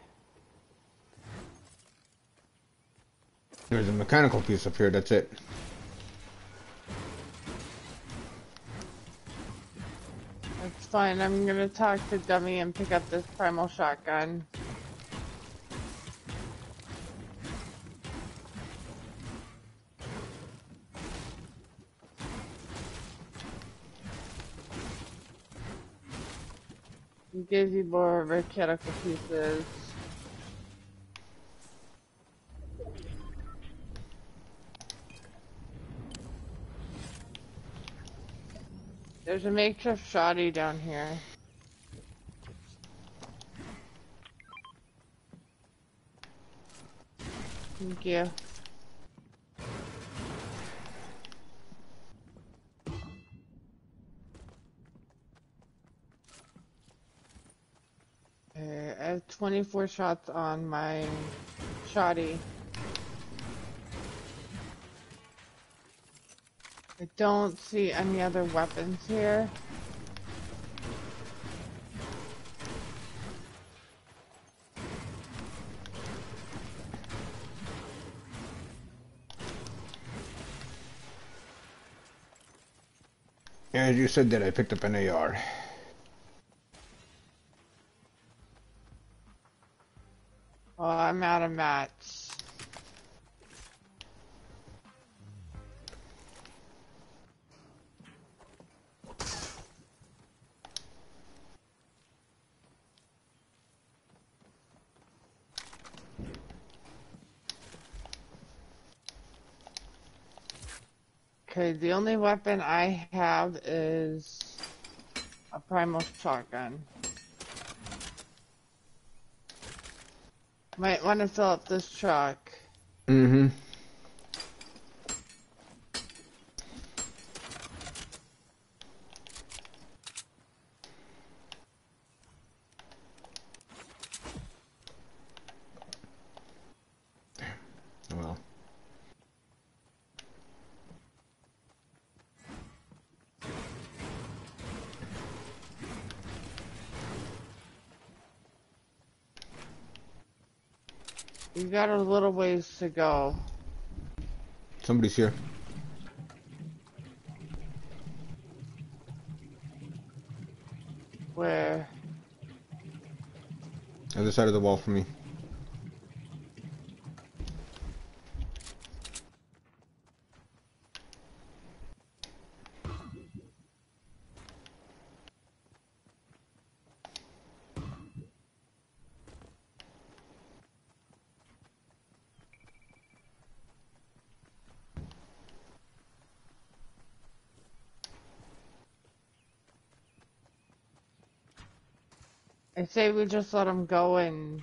There's a mechanical piece up here, that's it. That's fine. I'm gonna talk to Dummy and pick up this primal shotgun. It gives you more mechanical pieces. There's a makeshift shoddy down here. Thank you. Okay, I have twenty-four shots on my shoddy. I don't see any other weapons here. As you said that, I picked up an A R. Oh, I'm out of mats. Okay, the only weapon I have is a primal shotgun. Might want to fill up this truck. Mm-hmm. Well. You got a little ways to go. Somebody's here. Where? Other side of the wall from me. I say we just let him go and...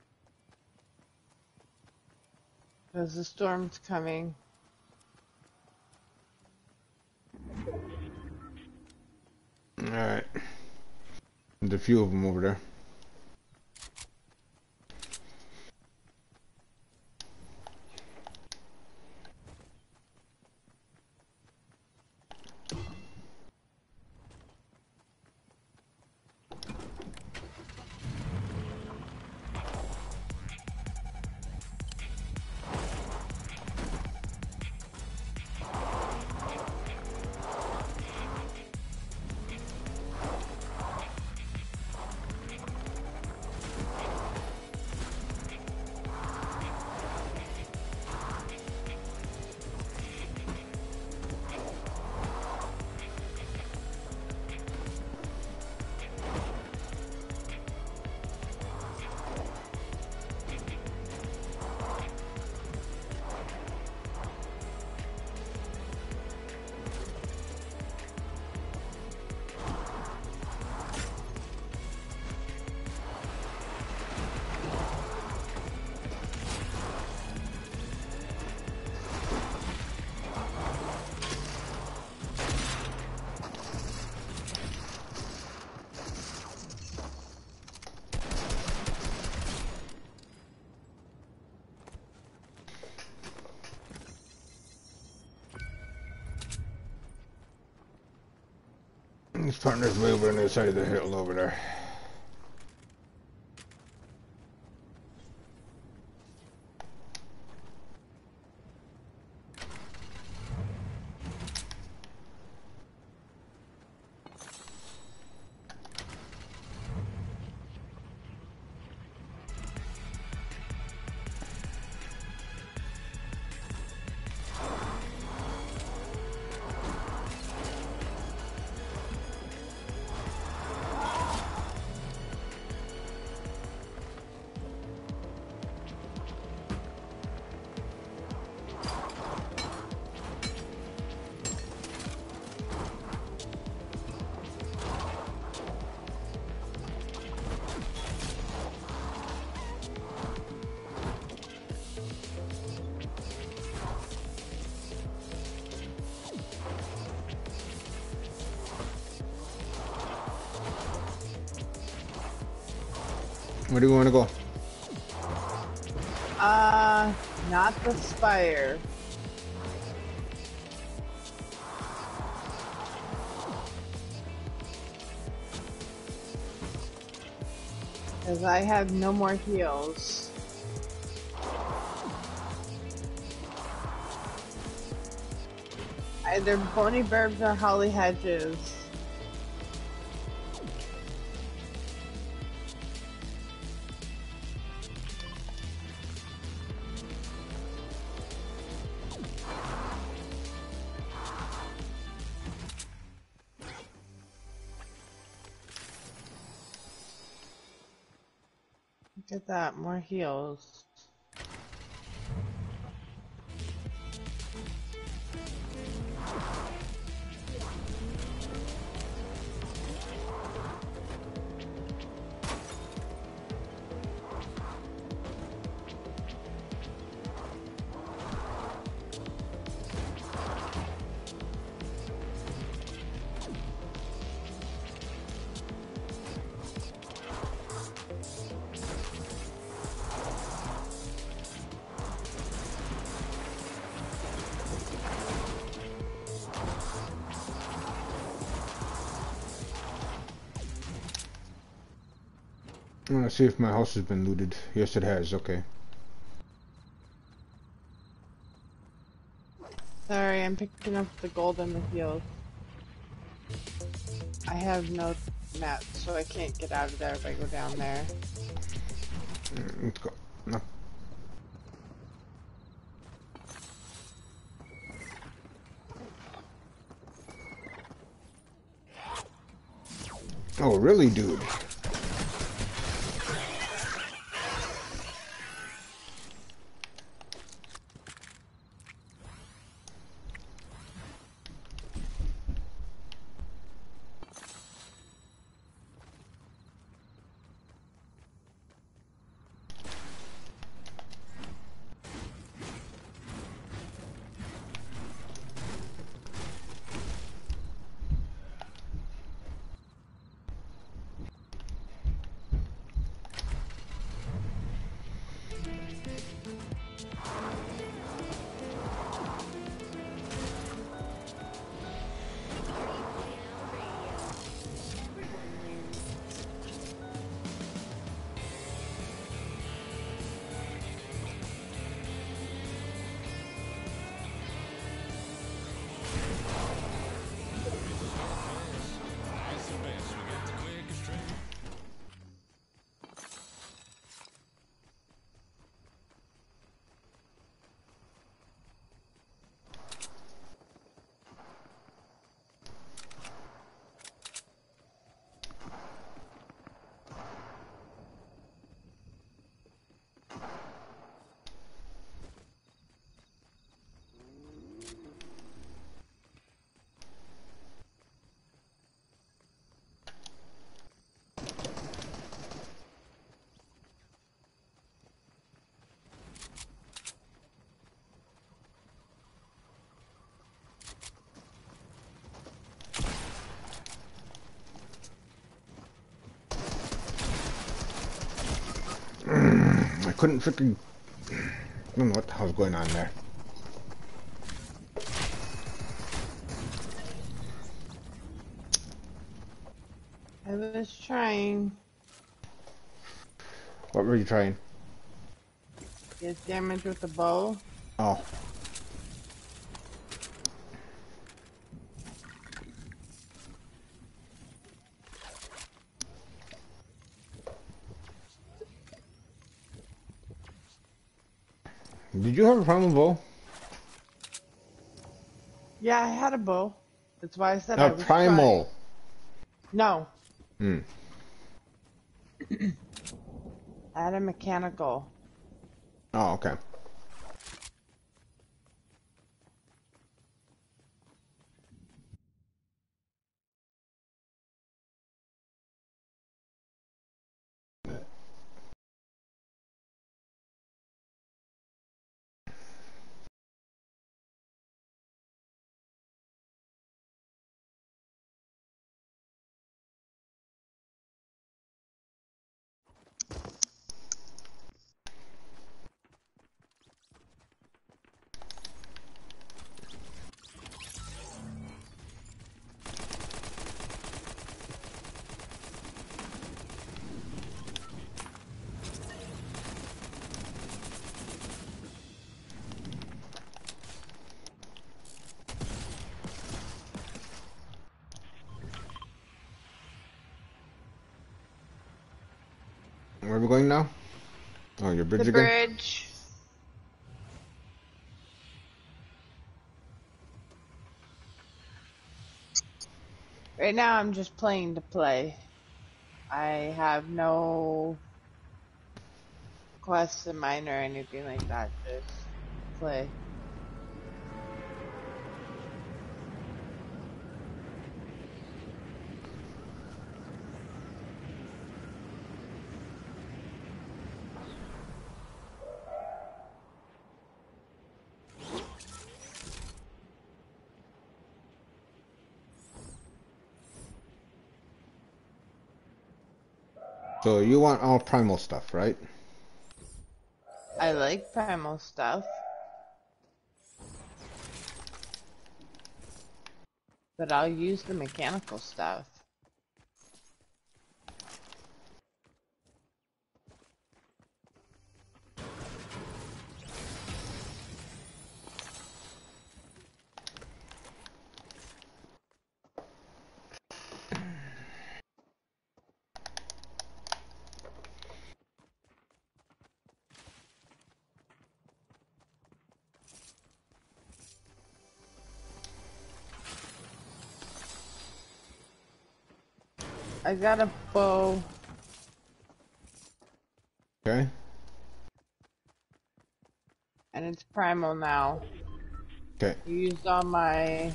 because the storm's coming. Alright. There's a few of them over there. partner's way over on the other side of the hill over there. Where do you want to go? Uh, not the spire. Because I have no more heals. Either Bony Burbs or Holly Hedges. Look at that, more heals. I want to see if my house has been looted. Yes, it has. Okay. Sorry, I'm picking up the gold and the heals. I have no mats, so I can't get out of there if I go down there. Mm, Let's go. No. Oh, really, dude? I couldn't freaking... I don't know what the hell's going on there. Just trying. What were you trying? Get damage with the bow. Oh. Did you have a problem, bow? Yeah, I had a bow. That's why I said A I was trying. primal. No. Hmm. I had a mechanical. Oh, okay. Where are we going now? Oh, your bridge The again? bridge. Right now I'm just playing to play. I have no quests in mind or anything like that. Just play. So you want all primal stuff, right? I like primal stuff. But I'll use the mechanical stuff. I got a bow. Okay. And it's primal now. Okay. You used all my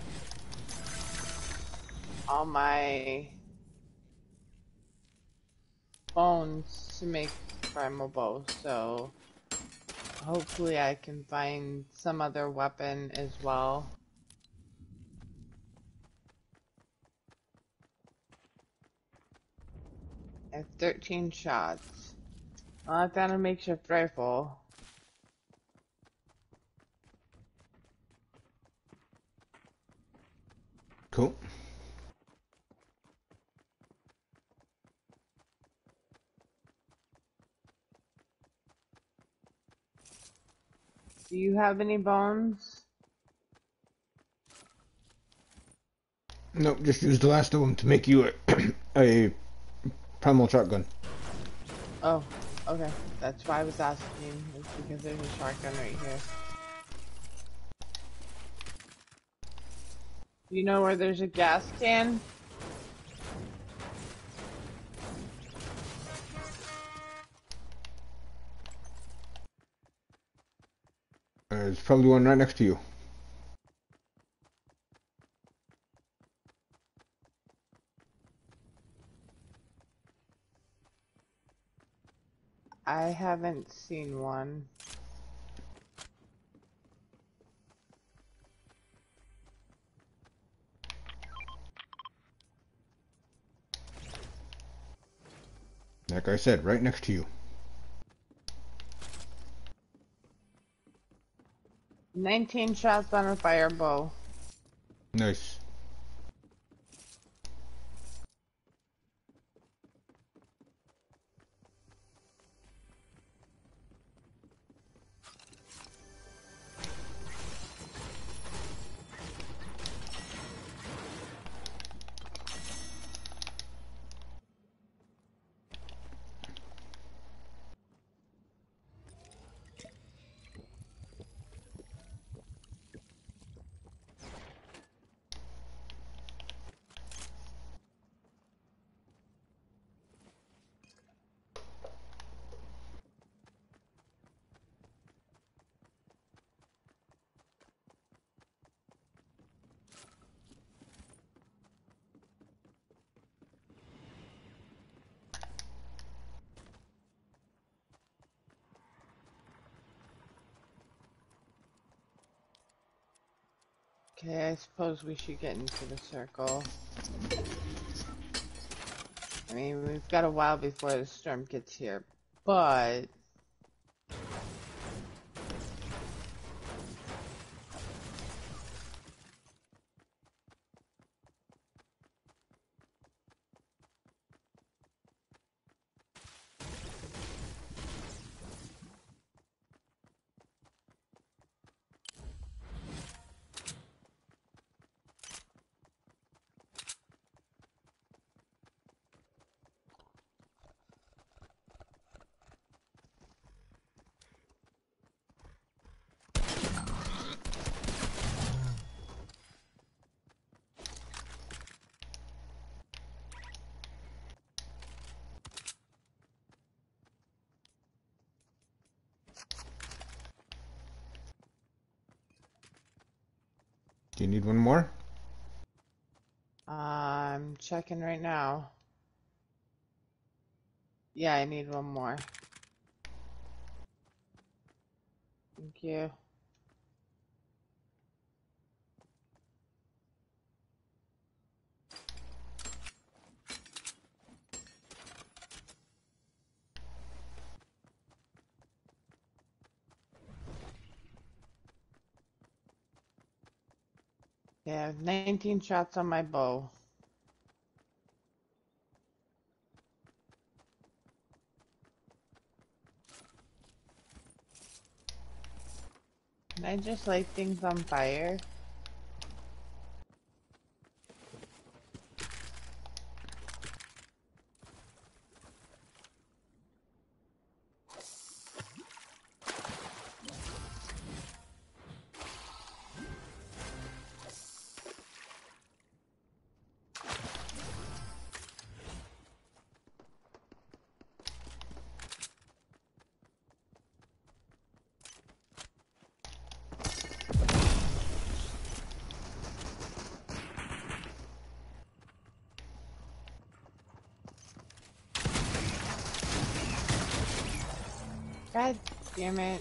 all my bones to make primal bow, so hopefully I can find some other weapon as well. I have thirteen shots. Well, I found a makeshift rifle. Cool. Do you have any bones? Nope, just use the last of them to make you a, a primal shotgun. Oh, okay. That's why I was asking. It's because there's a shotgun right here. You know where there's a gas can? Uh, there's probably one right next to you. I haven't seen one. Like I said, right next to you. nineteen shots on a fire bow. Nice. Okay, I suppose we should get into the circle. I mean, we've got a while before the storm gets here, but... Do you need one more? I'm checking right now. Yeah, I need one more. Thank you. Yeah, I have nineteen shots on my bow. Can I just light things on fire? God damn it.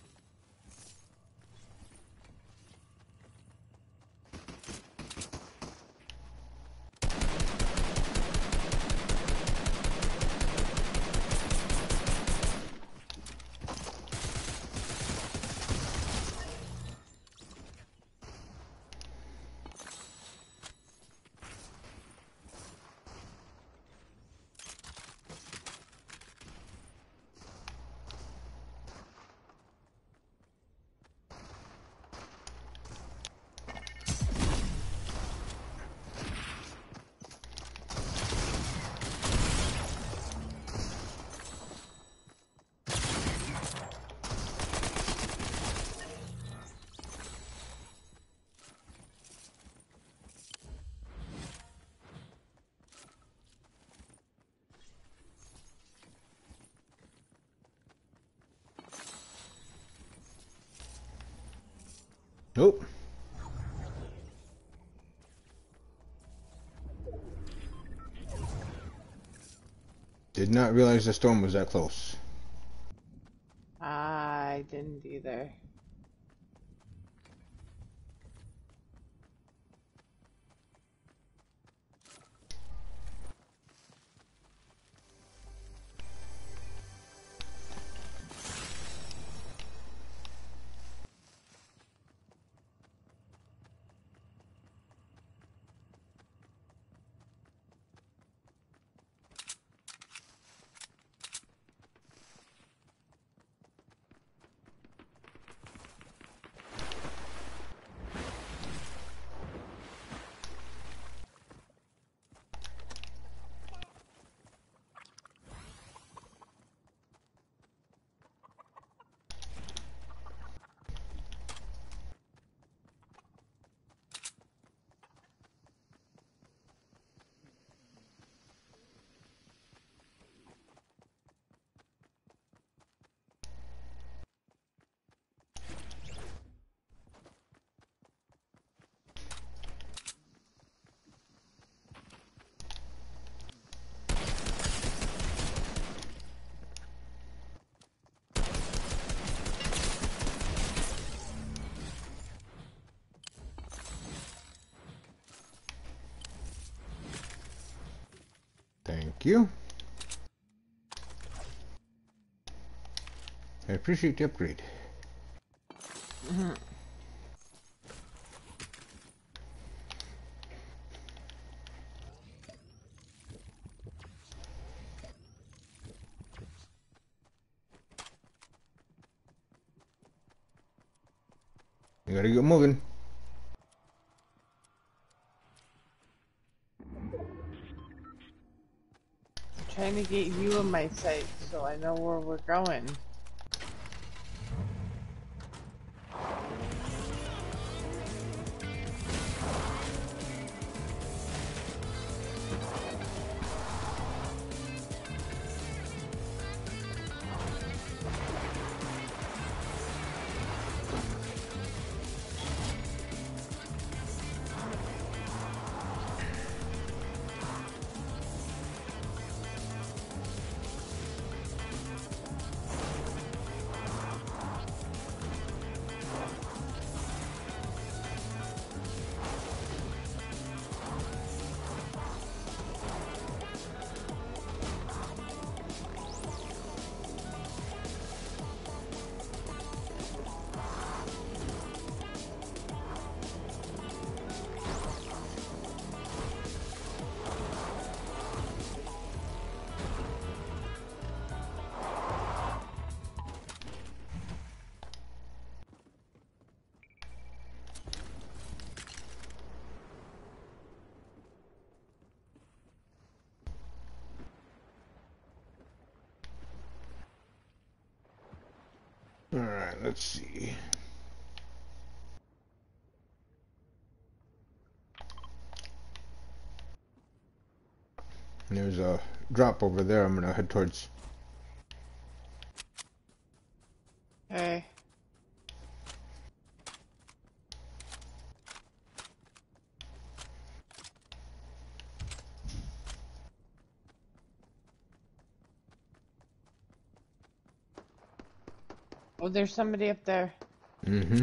Nope. Did not realize the storm was that close. I didn't either. you. I appreciate the upgrade. Mm-hmm. You gotta get moving. Trying to get you in my sight so I know where we're going. Alright, let's see. There's a drop over there I'm gonna head towards. Hey. Oh, there's somebody up there. Mm-hmm.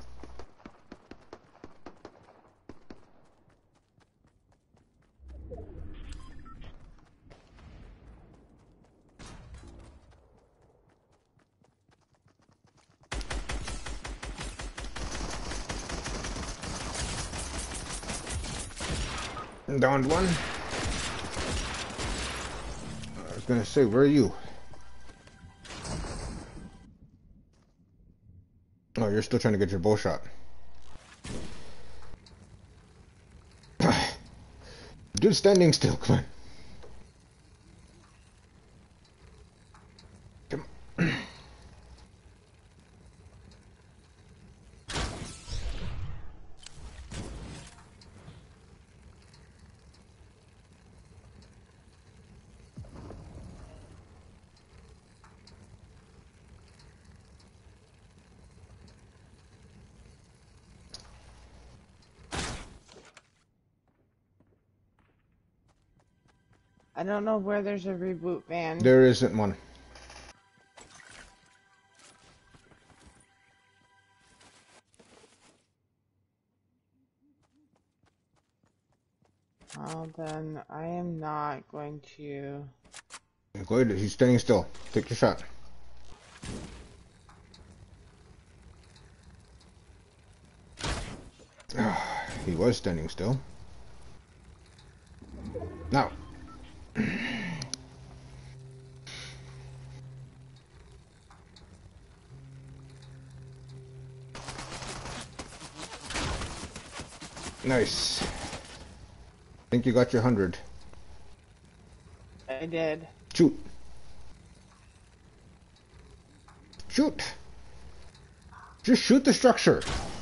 Downed one. I was gonna say, where are you? Oh, you're still trying to get your bow shot. Dude, standing still, come on. Come on. I don't know where there's a reboot van. There isn't one. Well, then I am not going to. Go ahead, he's standing still. Take your shot. He was standing still. Now. Nice. I think you got your hundred. I did. Shoot. Shoot. Just shoot the structure.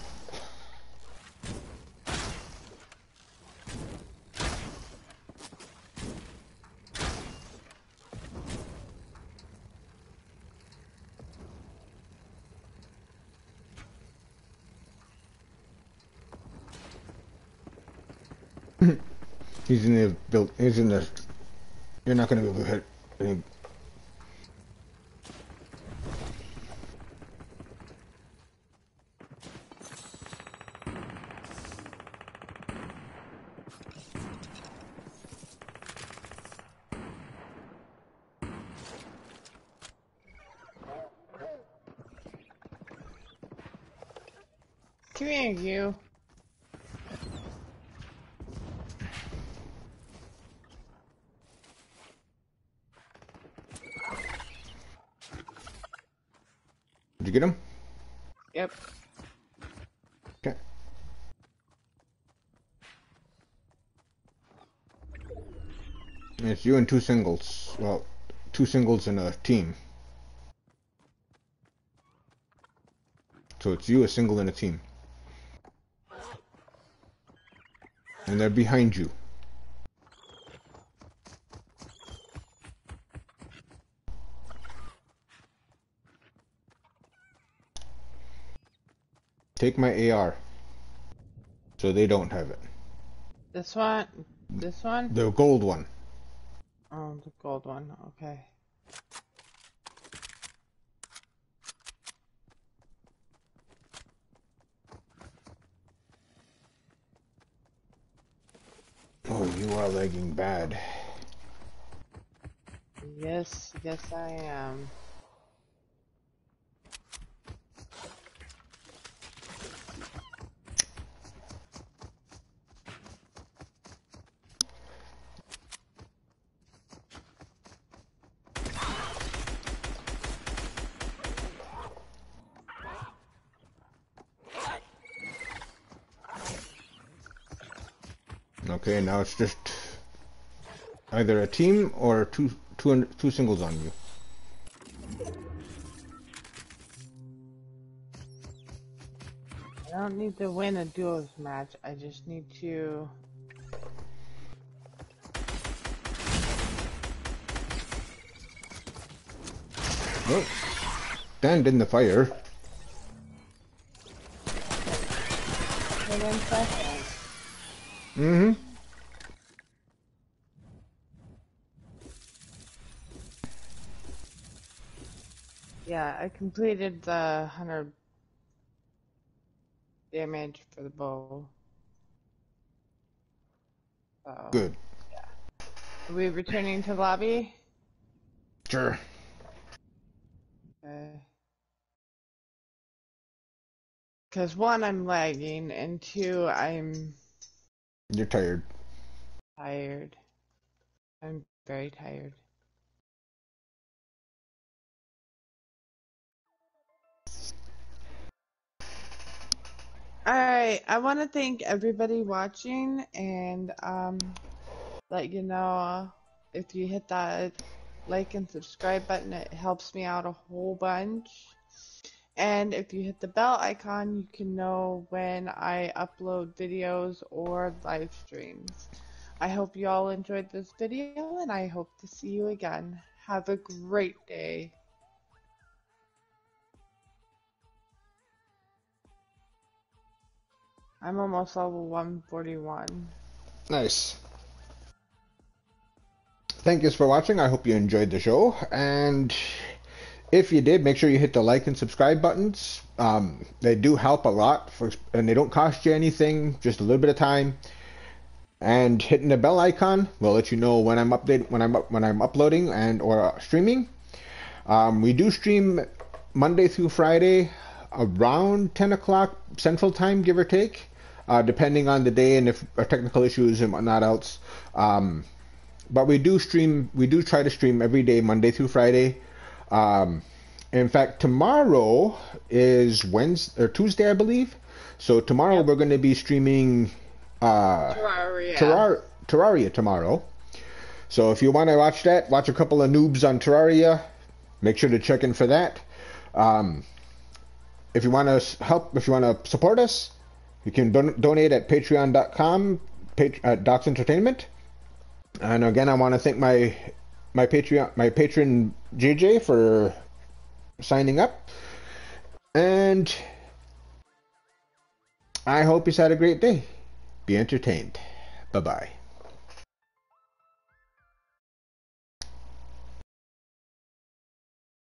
He's in the build. He's in the. You're not going to be able to hit any. Come here, you. Did you get him? Yep. Okay. It's you and two singles. Well, two singles in a team. So it's you, a single, and a team. And they're behind you. Take my A R. So they don't have it. This one? This one? The gold one. Oh, the gold one. Okay. Oh, you are lagging bad. Yes, yes I am. Okay, now it's just either a team or two, two, two singles on you. I don't need to win a duos match. I just need to... Oh, stand in the fire. Mm-hmm. Yeah, I completed the one hundred damage for the bow. So, Good. yeah. Are we returning to the lobby? Sure. Okay. Because one, I'm lagging, and two, I'm You're tired. tired. I'm very tired. Alright, I want to thank everybody watching, and um, let you know if you hit that like and subscribe button, it helps me out a whole bunch. And if you hit the bell icon, you can know when I upload videos or live streams. I hope you all enjoyed this video, and I hope to see you again. Have a great day. I'm almost level one forty-one. Nice. Thank you for watching. I hope you enjoyed the show. And if you did, make sure you hit the like and subscribe buttons. Um, they do help a lot, for, and they don't cost you anything, just a little bit of time. And hitting the bell icon will let you know when I'm update when I'm when I'm uploading and or streaming. Um, we do stream Monday through Friday around ten o'clock Central Time, give or take, uh, depending on the day and if our technical issues and whatnot else. Um, but we do stream. We do try to stream every day, Monday through Friday. Um, in fact, tomorrow is Wednesday or Tuesday, I believe. So tomorrow yep. We're going to be streaming uh, Terraria. Terrar Terraria tomorrow. So if you want to watch that, watch a couple of noobs on Terraria. Make sure to check in for that. Um, if you want to help, if you want to support us, you can don donate at patreon dot com, pat at Docs Entertainment. And again, I want to thank my my Patreon my patron J J for signing up. And I hope you had a great day. Be entertained. Bye bye.